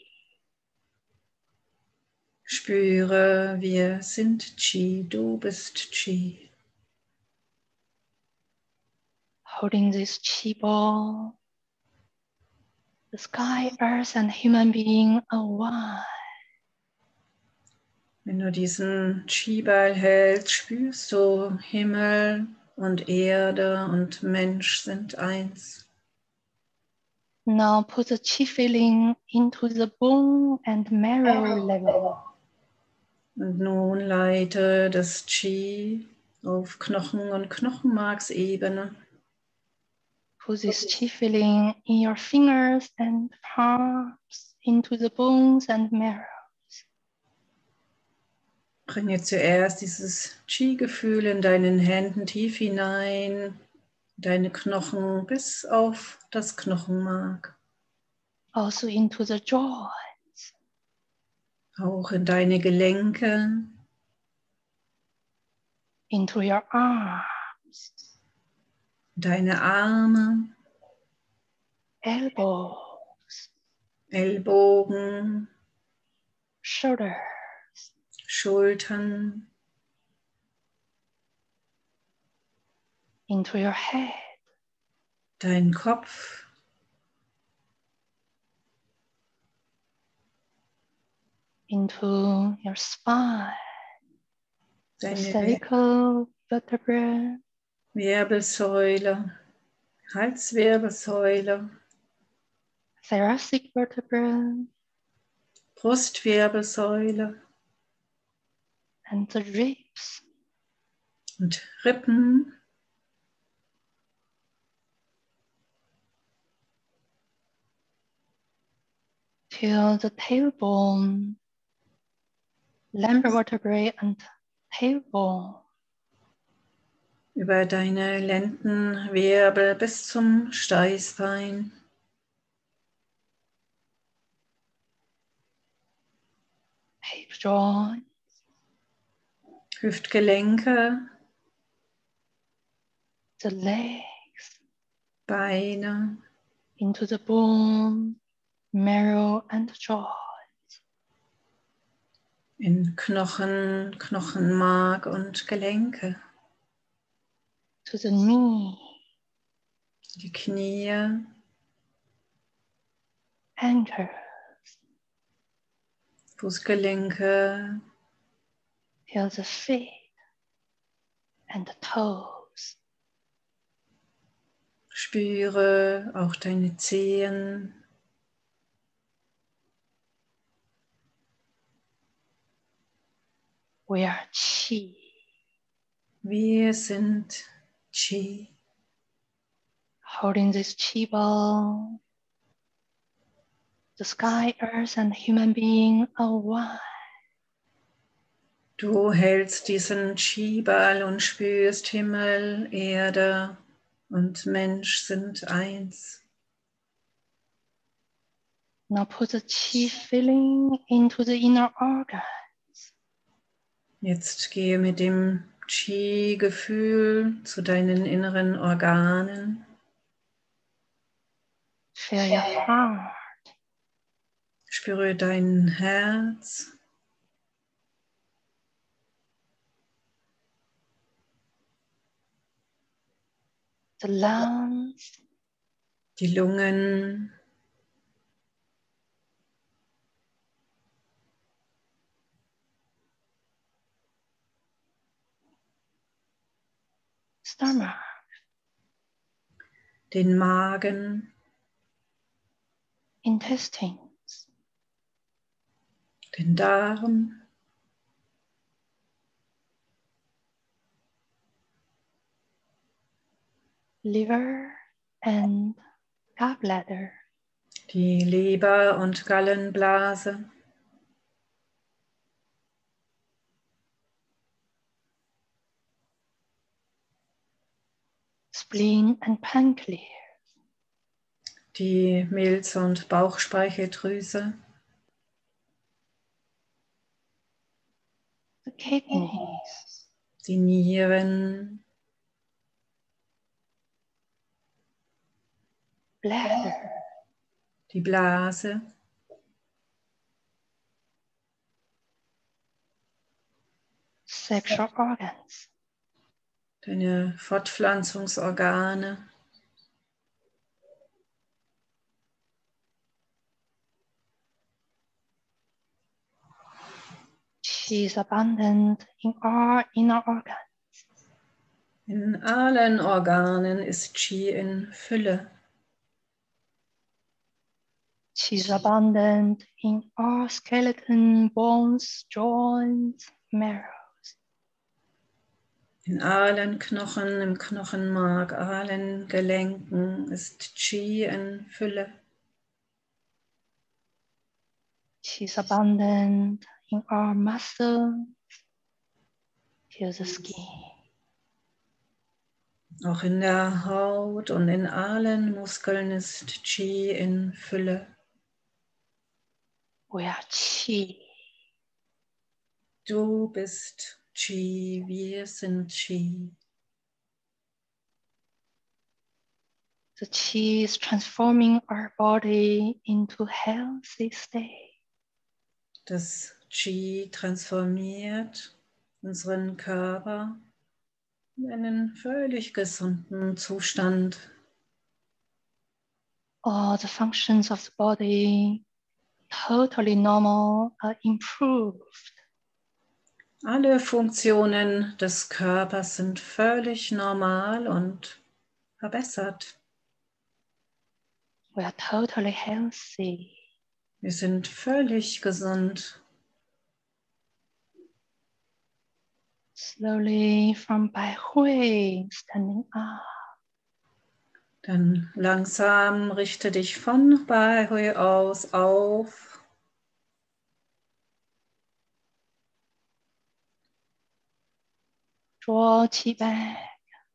Spüre, wir sind Qi, du bist Qi. Holding this Qi ball. The sky, earth, and human being are one. Wenn du diesen Qi-Ball hältst, spürst du, Himmel und Erde und Mensch sind eins. Now put the Qi feeling into the bone and marrow level. Und nun leite das Qi auf Knochen- und Knochenmarksebene. Put this Qi feeling in your fingers and palms into the bones and marrow. Bringe zuerst dieses Qi-Gefühl in deinen Händen tief hinein, deine Knochen bis auf das Knochenmark. Also into the joints. Auch in deine Gelenke, into your arms, deine Arme, elbows, Ellbogen, shoulders, Schultern, into your head, dein Kopf, into your spine, the deine cervical vertebrae, Wirbelsäule, Halswirbelsäule, thoracic vertebrae, Brustwirbelsäule and the ribs, und Rippen, till the tailbone, lumbar vertebrae and tailbone, über deine Lendenwirbel bis zum Steißbein, hip joint, Hüftgelenke, the legs, Beine, into the bone, marrow and jaw. in Knochen, Knochenmark und Gelenke, To the knee, die Knie, ankle, Fußgelenke, till the feet and the toes. spüre auch deine Zehen, We are Qi. wir sind Qi. Holding this Qi ball. The sky, earth, and human being are one. Du hältst diesen Qi-Ball und spürst, Himmel, Erde und Mensch sind eins. Now put the Qi feeling into the inner organ. Jetzt gehe mit dem Qi-Gefühl zu deinen inneren Organen. Feel your heart, Spüre dein Herz, the lungs, die Lungen, stomach, den Magen, intestines, den Darm, liver, and gallbladder. die Leber- und Gallenblase, spleen and pancreas, die Milz- und Bauchspeicheldrüse, the kidneys, die Nieren, bladder, die Blase, sexual organs, deine Fortpflanzungsorgane, Qi is abundant in all inner organs. in allen Organen ist Qi in Fülle. Qi is abundant in all skeleton, bones, joints, marrow. In allen Knochen, im Knochenmark, allen Gelenken ist Qi in Fülle. Qi is abundant in all muscles. Feel the skin. Auch in der Haut und in allen Muskeln ist Qi in Fülle. We are Qi. Du bist Qi, wir sind Qi. The Qi is transforming our body into healthy state. Das Qi transformiert unseren Körper in einen völlig gesunden Zustand. All the functions of the body totally normal are improved. Alle Funktionen des Körpers sind völlig normal und verbessert. We are totally healthy. Wir sind völlig gesund. Slowly from Bai Hui, standing up. Dann langsam richte dich von Bai Hui aus auf. Draw Qi back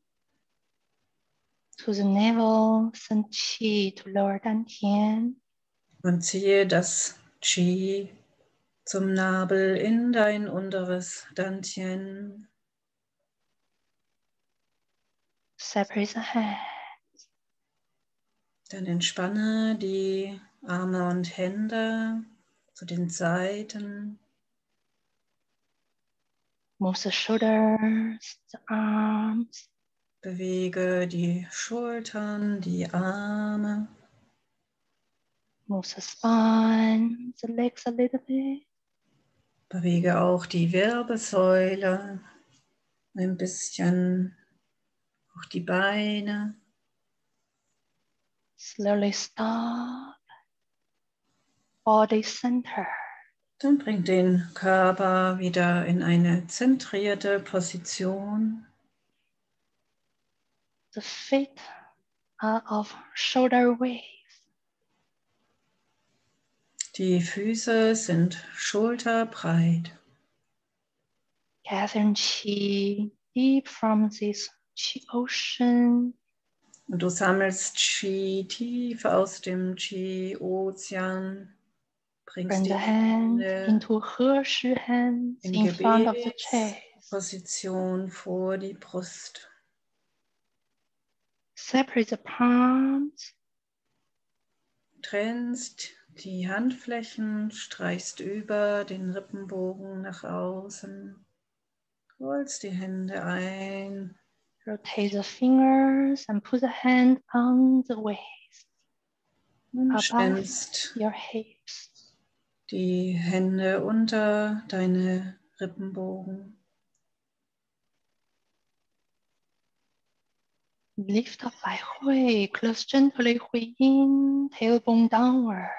to the navel, send Qi to lower Dantian. Und ziehe das Qi zum Nabel in dein unteres Dantian. Separate the hands. Dann entspanne die Arme und Hände zu den Seiten. Move the shoulders, the arms. Bewege die Schultern, die Arme. Move the spine, the legs a little bit. Bewege auch die Wirbelsäule ein bisschen, auch die Beine. Slowly stop. Body center. Dann bring den Körper wieder in eine zentrierte Position. The feet are of shoulder width. Die Füße sind schulterbreit. Gather Qi deep from this Qi ocean. Und du sammelst Qi tief aus dem Qi-Ozean. Bringst Bring die the hand Hände into He Shi hands in in front of the chest. Gebetsposition vor die Brust. Separate the palms. Trennst die Handflächen, streichst über den Rippenbogen nach außen. Rollst die Hände ein. Rotate the fingers and put the hand on the waist. Und Above spannst your hips. die Hände unter deine Rippenbogen. Lift up by Hui. Close gently Hui in. Tailbone downward.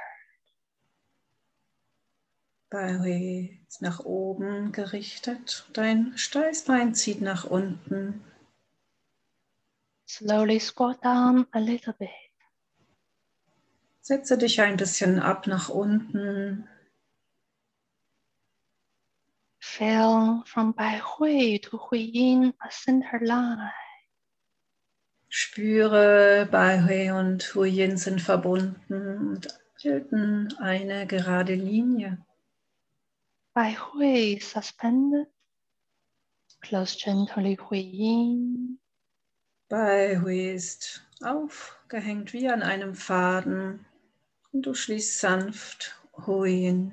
Bai Hui ist nach oben gerichtet. Dein Steißbein zieht nach unten. Slowly squat down a little bit. Setze dich ein bisschen ab nach unten. Feel from Bai Hui to Hui in a center line. Spüre, Baihui und Huyin sind verbunden und bilden eine gerade Linie. Baihui suspended. Close gently Hui Yin. Baihui ist aufgehängt wie an einem Faden und du schließt sanft Huyin.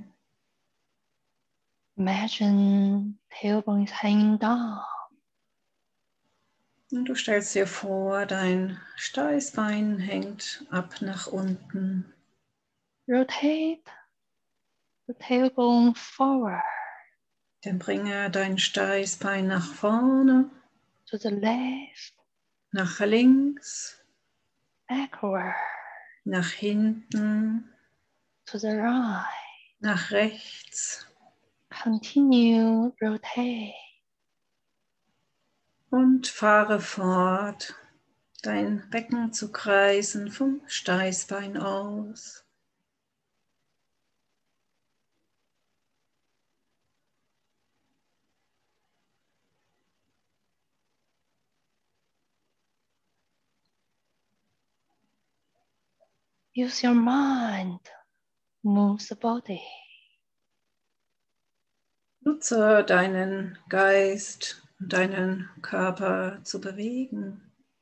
Imagine tailbone is hanging down. Und du stellst dir vor, dein Steißbein hängt ab nach unten. Rotate the tailbone forward Dann bringe dein Steißbein nach vorne, to the left, nach links, backward nach hinten, to the right. nach rechts. Continue rotate. Und fahre fort, dein Becken zu kreisen vom Steißbein aus. Use your mind. Move the body. Nutze deinen Geist und deinen Körper zu bewegen.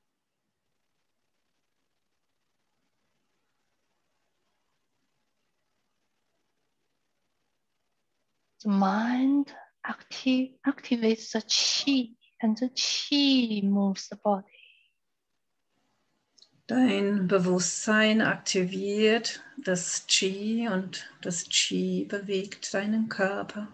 The mind active, activates the qi, and the qi moves the body. Dein Bewusstsein aktiviert das Qi und das Qi bewegt deinen Körper.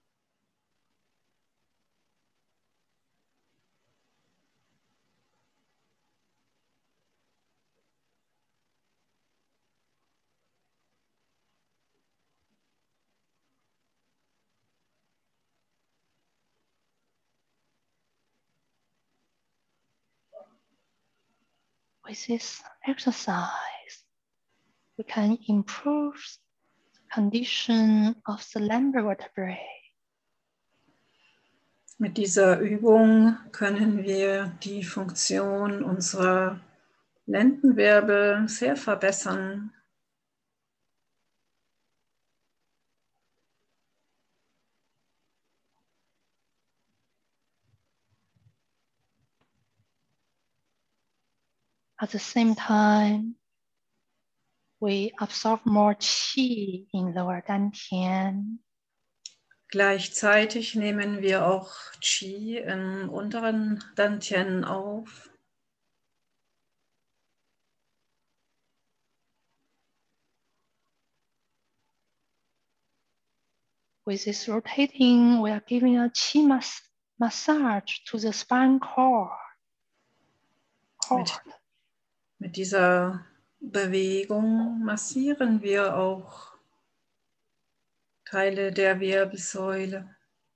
With this exercise, we can improve the condition of the lumbar vertebrae. Mit dieser Übung können wir die Funktion unserer Lendenwirbel sehr verbessern. At the same time, we absorb more qi in lower dantian. Gleichzeitig nehmen wir auch Qi im unteren Dantian auf. With this rotating, we are giving a qi mas massage to the spine cord. Mit, mit dieser Bewegung massieren wir auch Teile der Wirbelsäule.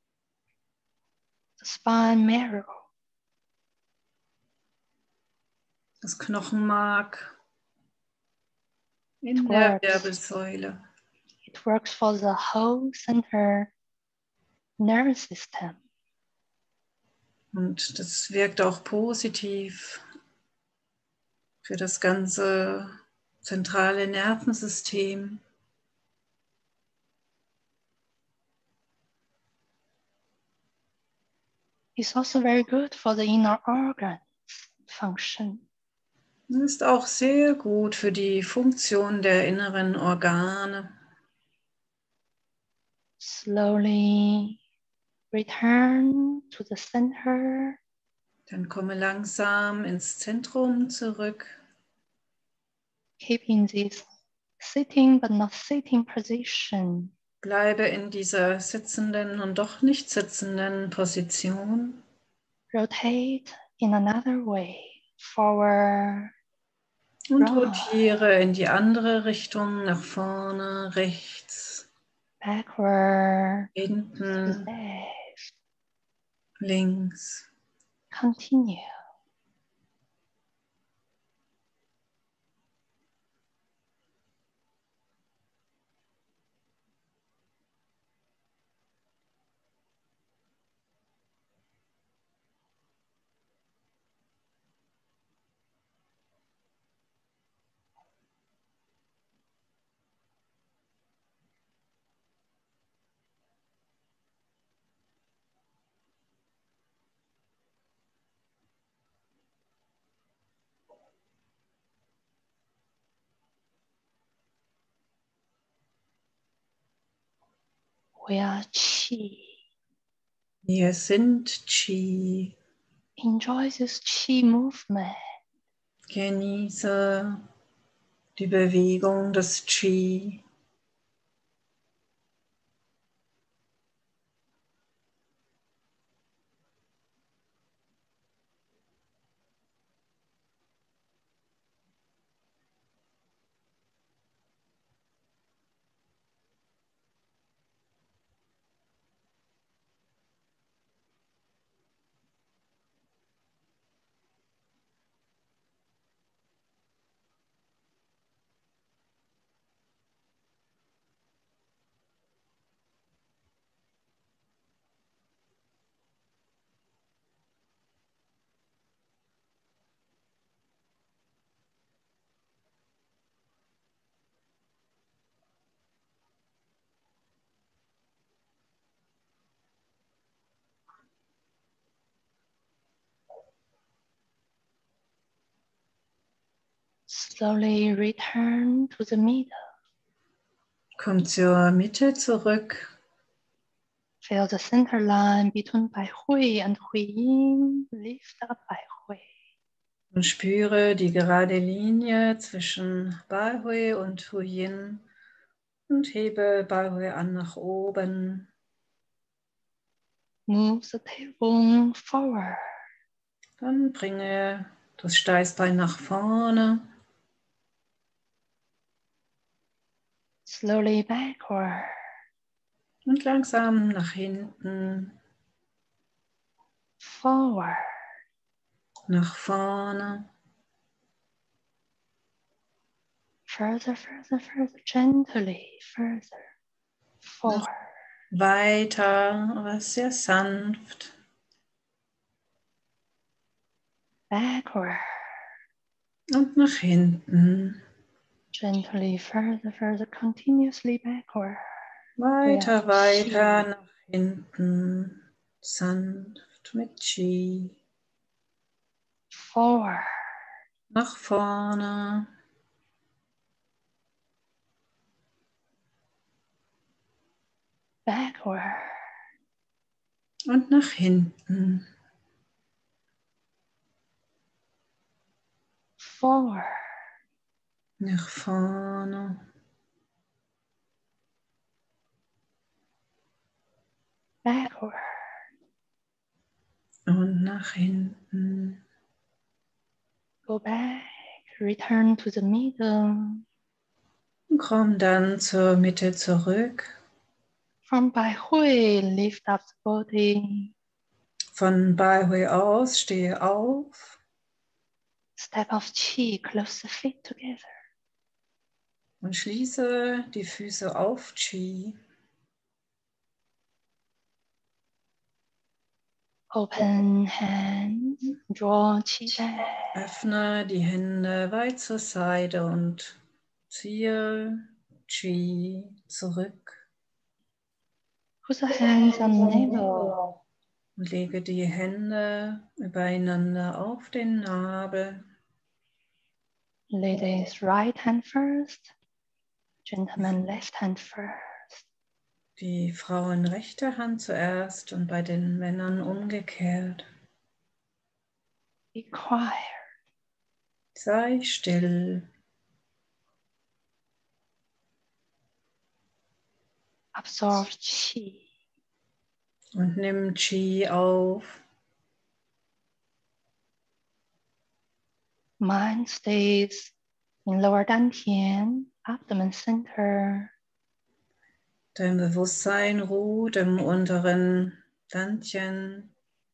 The spine marrow. Das Knochenmark in It der works. Wirbelsäule. It works for the whole center nervous system. Und das wirkt auch positiv für das ganze zentrale Nervensystem. It's also very good for the inner organs function. Das ist auch sehr gut für die Funktion der inneren Organe. Slowly return to the center. Dann komme langsam ins Zentrum zurück. Keep in this sitting but not sitting position. Bleibe in dieser sitzenden und doch nicht sitzenden Position. Rotate in another way. Forward. Und Right. rotiere in die andere Richtung, nach vorne, rechts, Backward. hinten, Left. links. Continue. We are Qi. Wir sind Qi. Enjoy this Qi movement. Genieße die Bewegung des Qi. Slowly return to the middle. Komm zur Mitte zurück. Feel the center line between Bai Hui and Hui Yin. Lift up Bai Hui. Und spüre die gerade Linie zwischen Bai Hui und Hu Yin und hebe Bai Hui an nach oben. Move the tailbone forward. Dann bringe das Steißbein nach vorne. Slowly backward. Und langsam nach hinten, Forward. nach vorne. Further, further, further. Gently, further. Forward. Weiter, aber sehr sanft. Backward. Und nach hinten. Gently, further, further. Continuously backward. Weiter, Ja, weiter Qi. nach hinten. Sanft mit Qi. Forward. Nach vorne. Backward. Und nach hinten. Forward. Nach vorne. Backward. Und nach hinten. Go back. Return to the middle. Und komm dann zur Mitte zurück. From Bai Hui, lift up the body. Von Bai Hui aus stehe auf. Step of Qi, close the feet together. Und schließe die Füße auf Qi. Open hands, draw Qi back. Öffne die Hände weit zur Seite und ziehe Qi zurück. Put the hands on navel. Und lege die Hände übereinander auf den Nabel. Ladies, right hand first. Gentlemen, left hand first. Die Frauen rechte Hand zuerst und bei den Männern umgekehrt. Be quiet. Sei still. Absorb Qi. Und nimm Qi auf. Mind stays in lower dantian, abdomen center. Dein Bewusstsein ruht im unteren Dantian,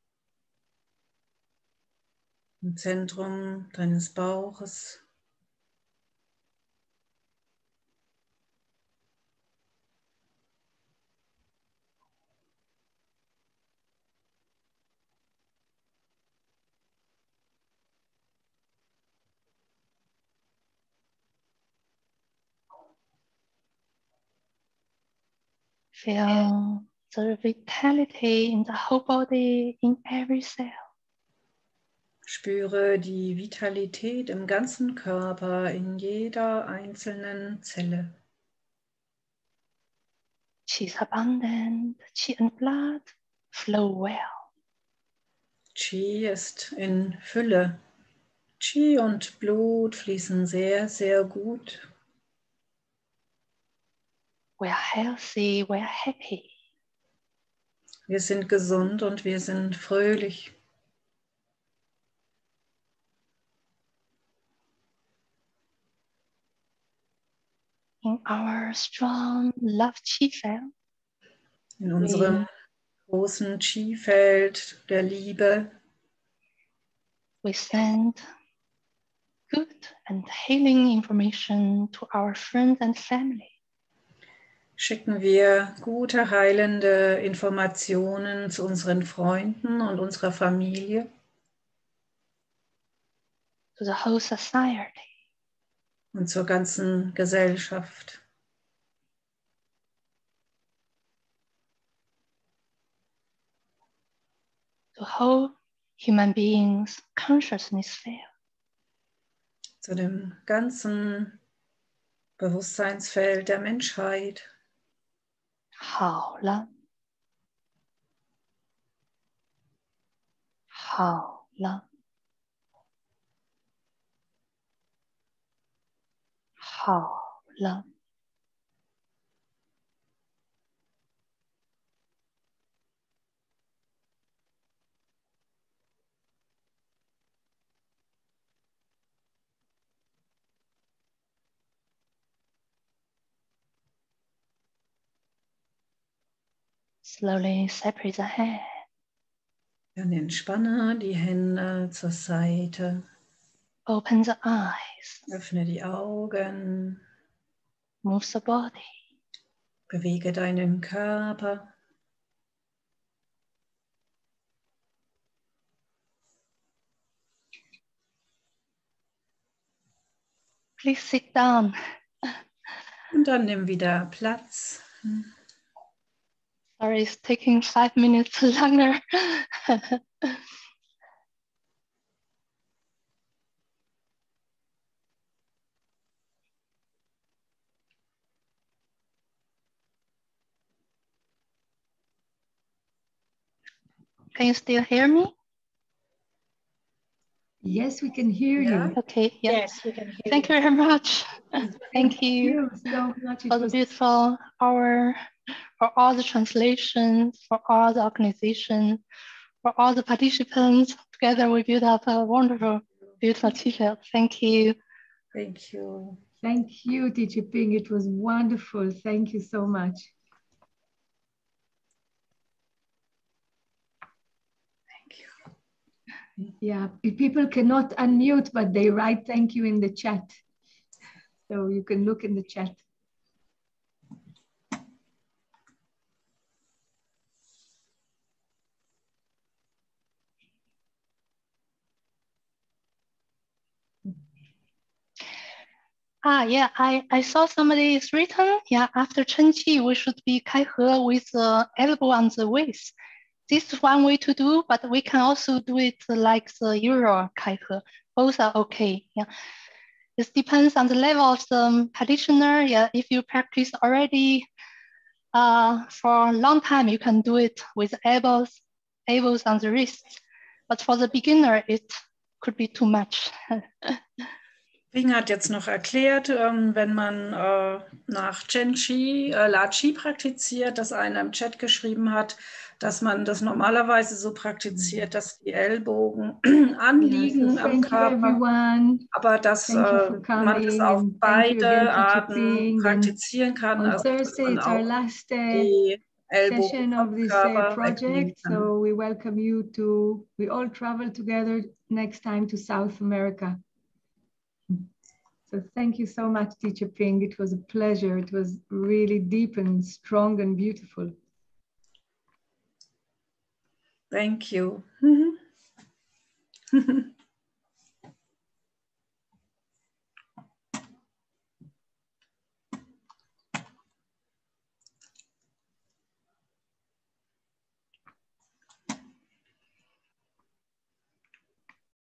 im Zentrum deines Bauches. Feel the vitality in the whole body, in every cell. Spüre die Vitalität im ganzen Körper, in jeder einzelnen Zelle. Qi is abundant, qi and blood flow well. Qi ist in Fülle. Qi und Blut fließen sehr, sehr gut. We are healthy, we are happy. Wir sind gesund und wir sind fröhlich. In our strong love qi felt, In unserem großen Qi-Feld der Liebe we send good and healing information to our friends and family. schicken wir gute, heilende Informationen zu unseren Freunden und unserer Familie, To the whole society. und zur ganzen Gesellschaft. To whole human beings consciousness field. Zu dem ganzen Bewusstseinsfeld der Menschheit. 好了，好了，好了。Slowly separate the hand. Dann entspanne die Hände zur Seite. Open the eyes. Öffne die Augen. Move the body. Bewege deinen Körper. Please sit down. Und dann nimm wieder Platz. Sorry, it's taking five minutes longer. Can you still hear me? Yes, we can hear Yeah. you. Okay, yeah. Yes, we can hear Thank you. you very much. Thank you so much. It for the was beautiful hour, for all the translations, for all the organization, for all the participants. Together we built up a wonderful, beautiful t-shirt. Thank you. Thank you. Thank you, Teacher Ping. It was wonderful. Thank you so much. Thank you. Yeah, people cannot unmute, but they write thank you in the chat. So you can look in the chat. Ah, yeah, I, I saw somebody is written, yeah, after Chen Qi, we should be Kai He with the elbow on the waist. This is one way to do, but we can also do it like the Euro Kai He. Both are okay, yeah. This depends on the level of the practitioner. Yeah, if you practice already uh, for a long time, you can do it with elbows, elbows on the wrists. But for the beginner, it could be too much. Ping hat jetzt noch erklärt, ähm, wenn man äh, nach Chen Qi, äh, La Qi praktiziert, dass einer im Chat geschrieben hat, dass man das normalerweise so praktiziert, dass die Ellbogen anliegen Yeah, so am thank you, Körper, everyone. aber dass Thank you äh, for man das coming, auf and thank you again, beide Teacher Arten Ping. And praktizieren kann, on also dass Thursday, man it's our auch last uh, die Ellbogen session vom of this uh, Körper wegnehmen project. kann. So we welcome you to, we all travel together next time to South America. So thank you so much, Teacher Ping. It was a pleasure. It was really deep and strong and beautiful. Thank you.